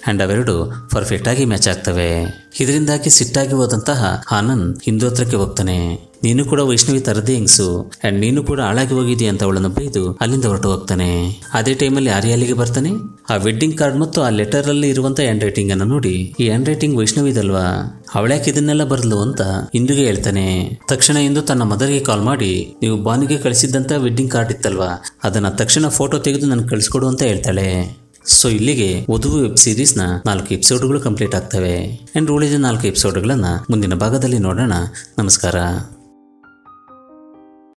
ಅಂಡ್ ಅವೆರಡು ಪರ್ಫೆಕ್ಟ್ ಆಗಿ ಮ್ಯಾಚ್ ಆಗ್ತವೆ. ಇದರಿಂದಾಗಿ ಸಿಟ್ಟಾಗಿ ಹೋದಂತಹ ಆನಂದ್ ಹಿಂದೂ ಹತ್ರಕ್ಕೆ ಹೋಗ್ತಾನೆ. ನೀನು ಕೂಡ ವೈಷ್ಣವಿ ತರದೇ ಹೆಂಗ್ಸು ಅಂಡ್ ನೀನು ಕೂಡ ಹಾಳಾಗಿ ಹೋಗಿದೀಯ ಅಂತ ಅವಳನ್ನು ಬೈದು ಅಲ್ಲಿಂದ ಹೊರಟು ಹೋಗ್ತಾನೆ. ಅದೇ ಟೈಮಲ್ಲಿ ಆರ್ಯ ಅಲ್ಲಿಗೆ ಬರ್ತಾನೆ. ಆ ವೆಡ್ಡಿಂಗ್ ಕಾರ್ಡ್ ಮತ್ತು ಆ ಲೆಟರ್ ಅಲ್ಲಿ ಇರುವಂತ ಹ್ಯಾಂಡ್ ರೈಟಿಂಗ್ ಅನ್ನು ನೋಡಿ, ಈ ಹ್ಯಾಂಡ್ ರೈಟಿಂಗ್ ವೈಷ್ಣವಿದಲ್ವಾ, ಅವಳ್ಯಾಕೆ ಇದನ್ನೆಲ್ಲ ಬರಲು ಅಂತ ಇಂದುಗೆ ಹೇಳ್ತಾನೆ. ತಕ್ಷಣ ಇಂದು ತನ್ನ ಮದರ್ಗೆ ಕಾಲ್ ಮಾಡಿ, ನೀವು ಬಾನಿಗೆ ಕಳಿಸಿದ್ದಂತ ವೆಡ್ಡಿಂಗ್ ಕಾರ್ಡ್ ಇತ್ತಲ್ವಾ, ಅದನ್ನ ತಕ್ಷಣ ಫೋಟೋ ತೆಗೆದು ನನಗೆ ಕಳಿಸ್ಕೊಡು ಅಂತ ಹೇಳ್ತಾಳೆ. ಸೊ ಇಲ್ಲಿಗೆ ವಧುವು ವೆಬ್ ಸೀರೀಸ್ನ 4 ಎಪಿಸೋಡ್ಗಳು ಕಂಪ್ಲೀಟ್ ಆಗ್ತವೆ. ಅಂಡ್ ಉಳಿದ 4 ಎಪಿಸೋಡ್ಗಳನ್ನ ಮುಂದಿನ ಭಾಗದಲ್ಲಿ ನೋಡೋಣ. ನಮಸ್ಕಾರ.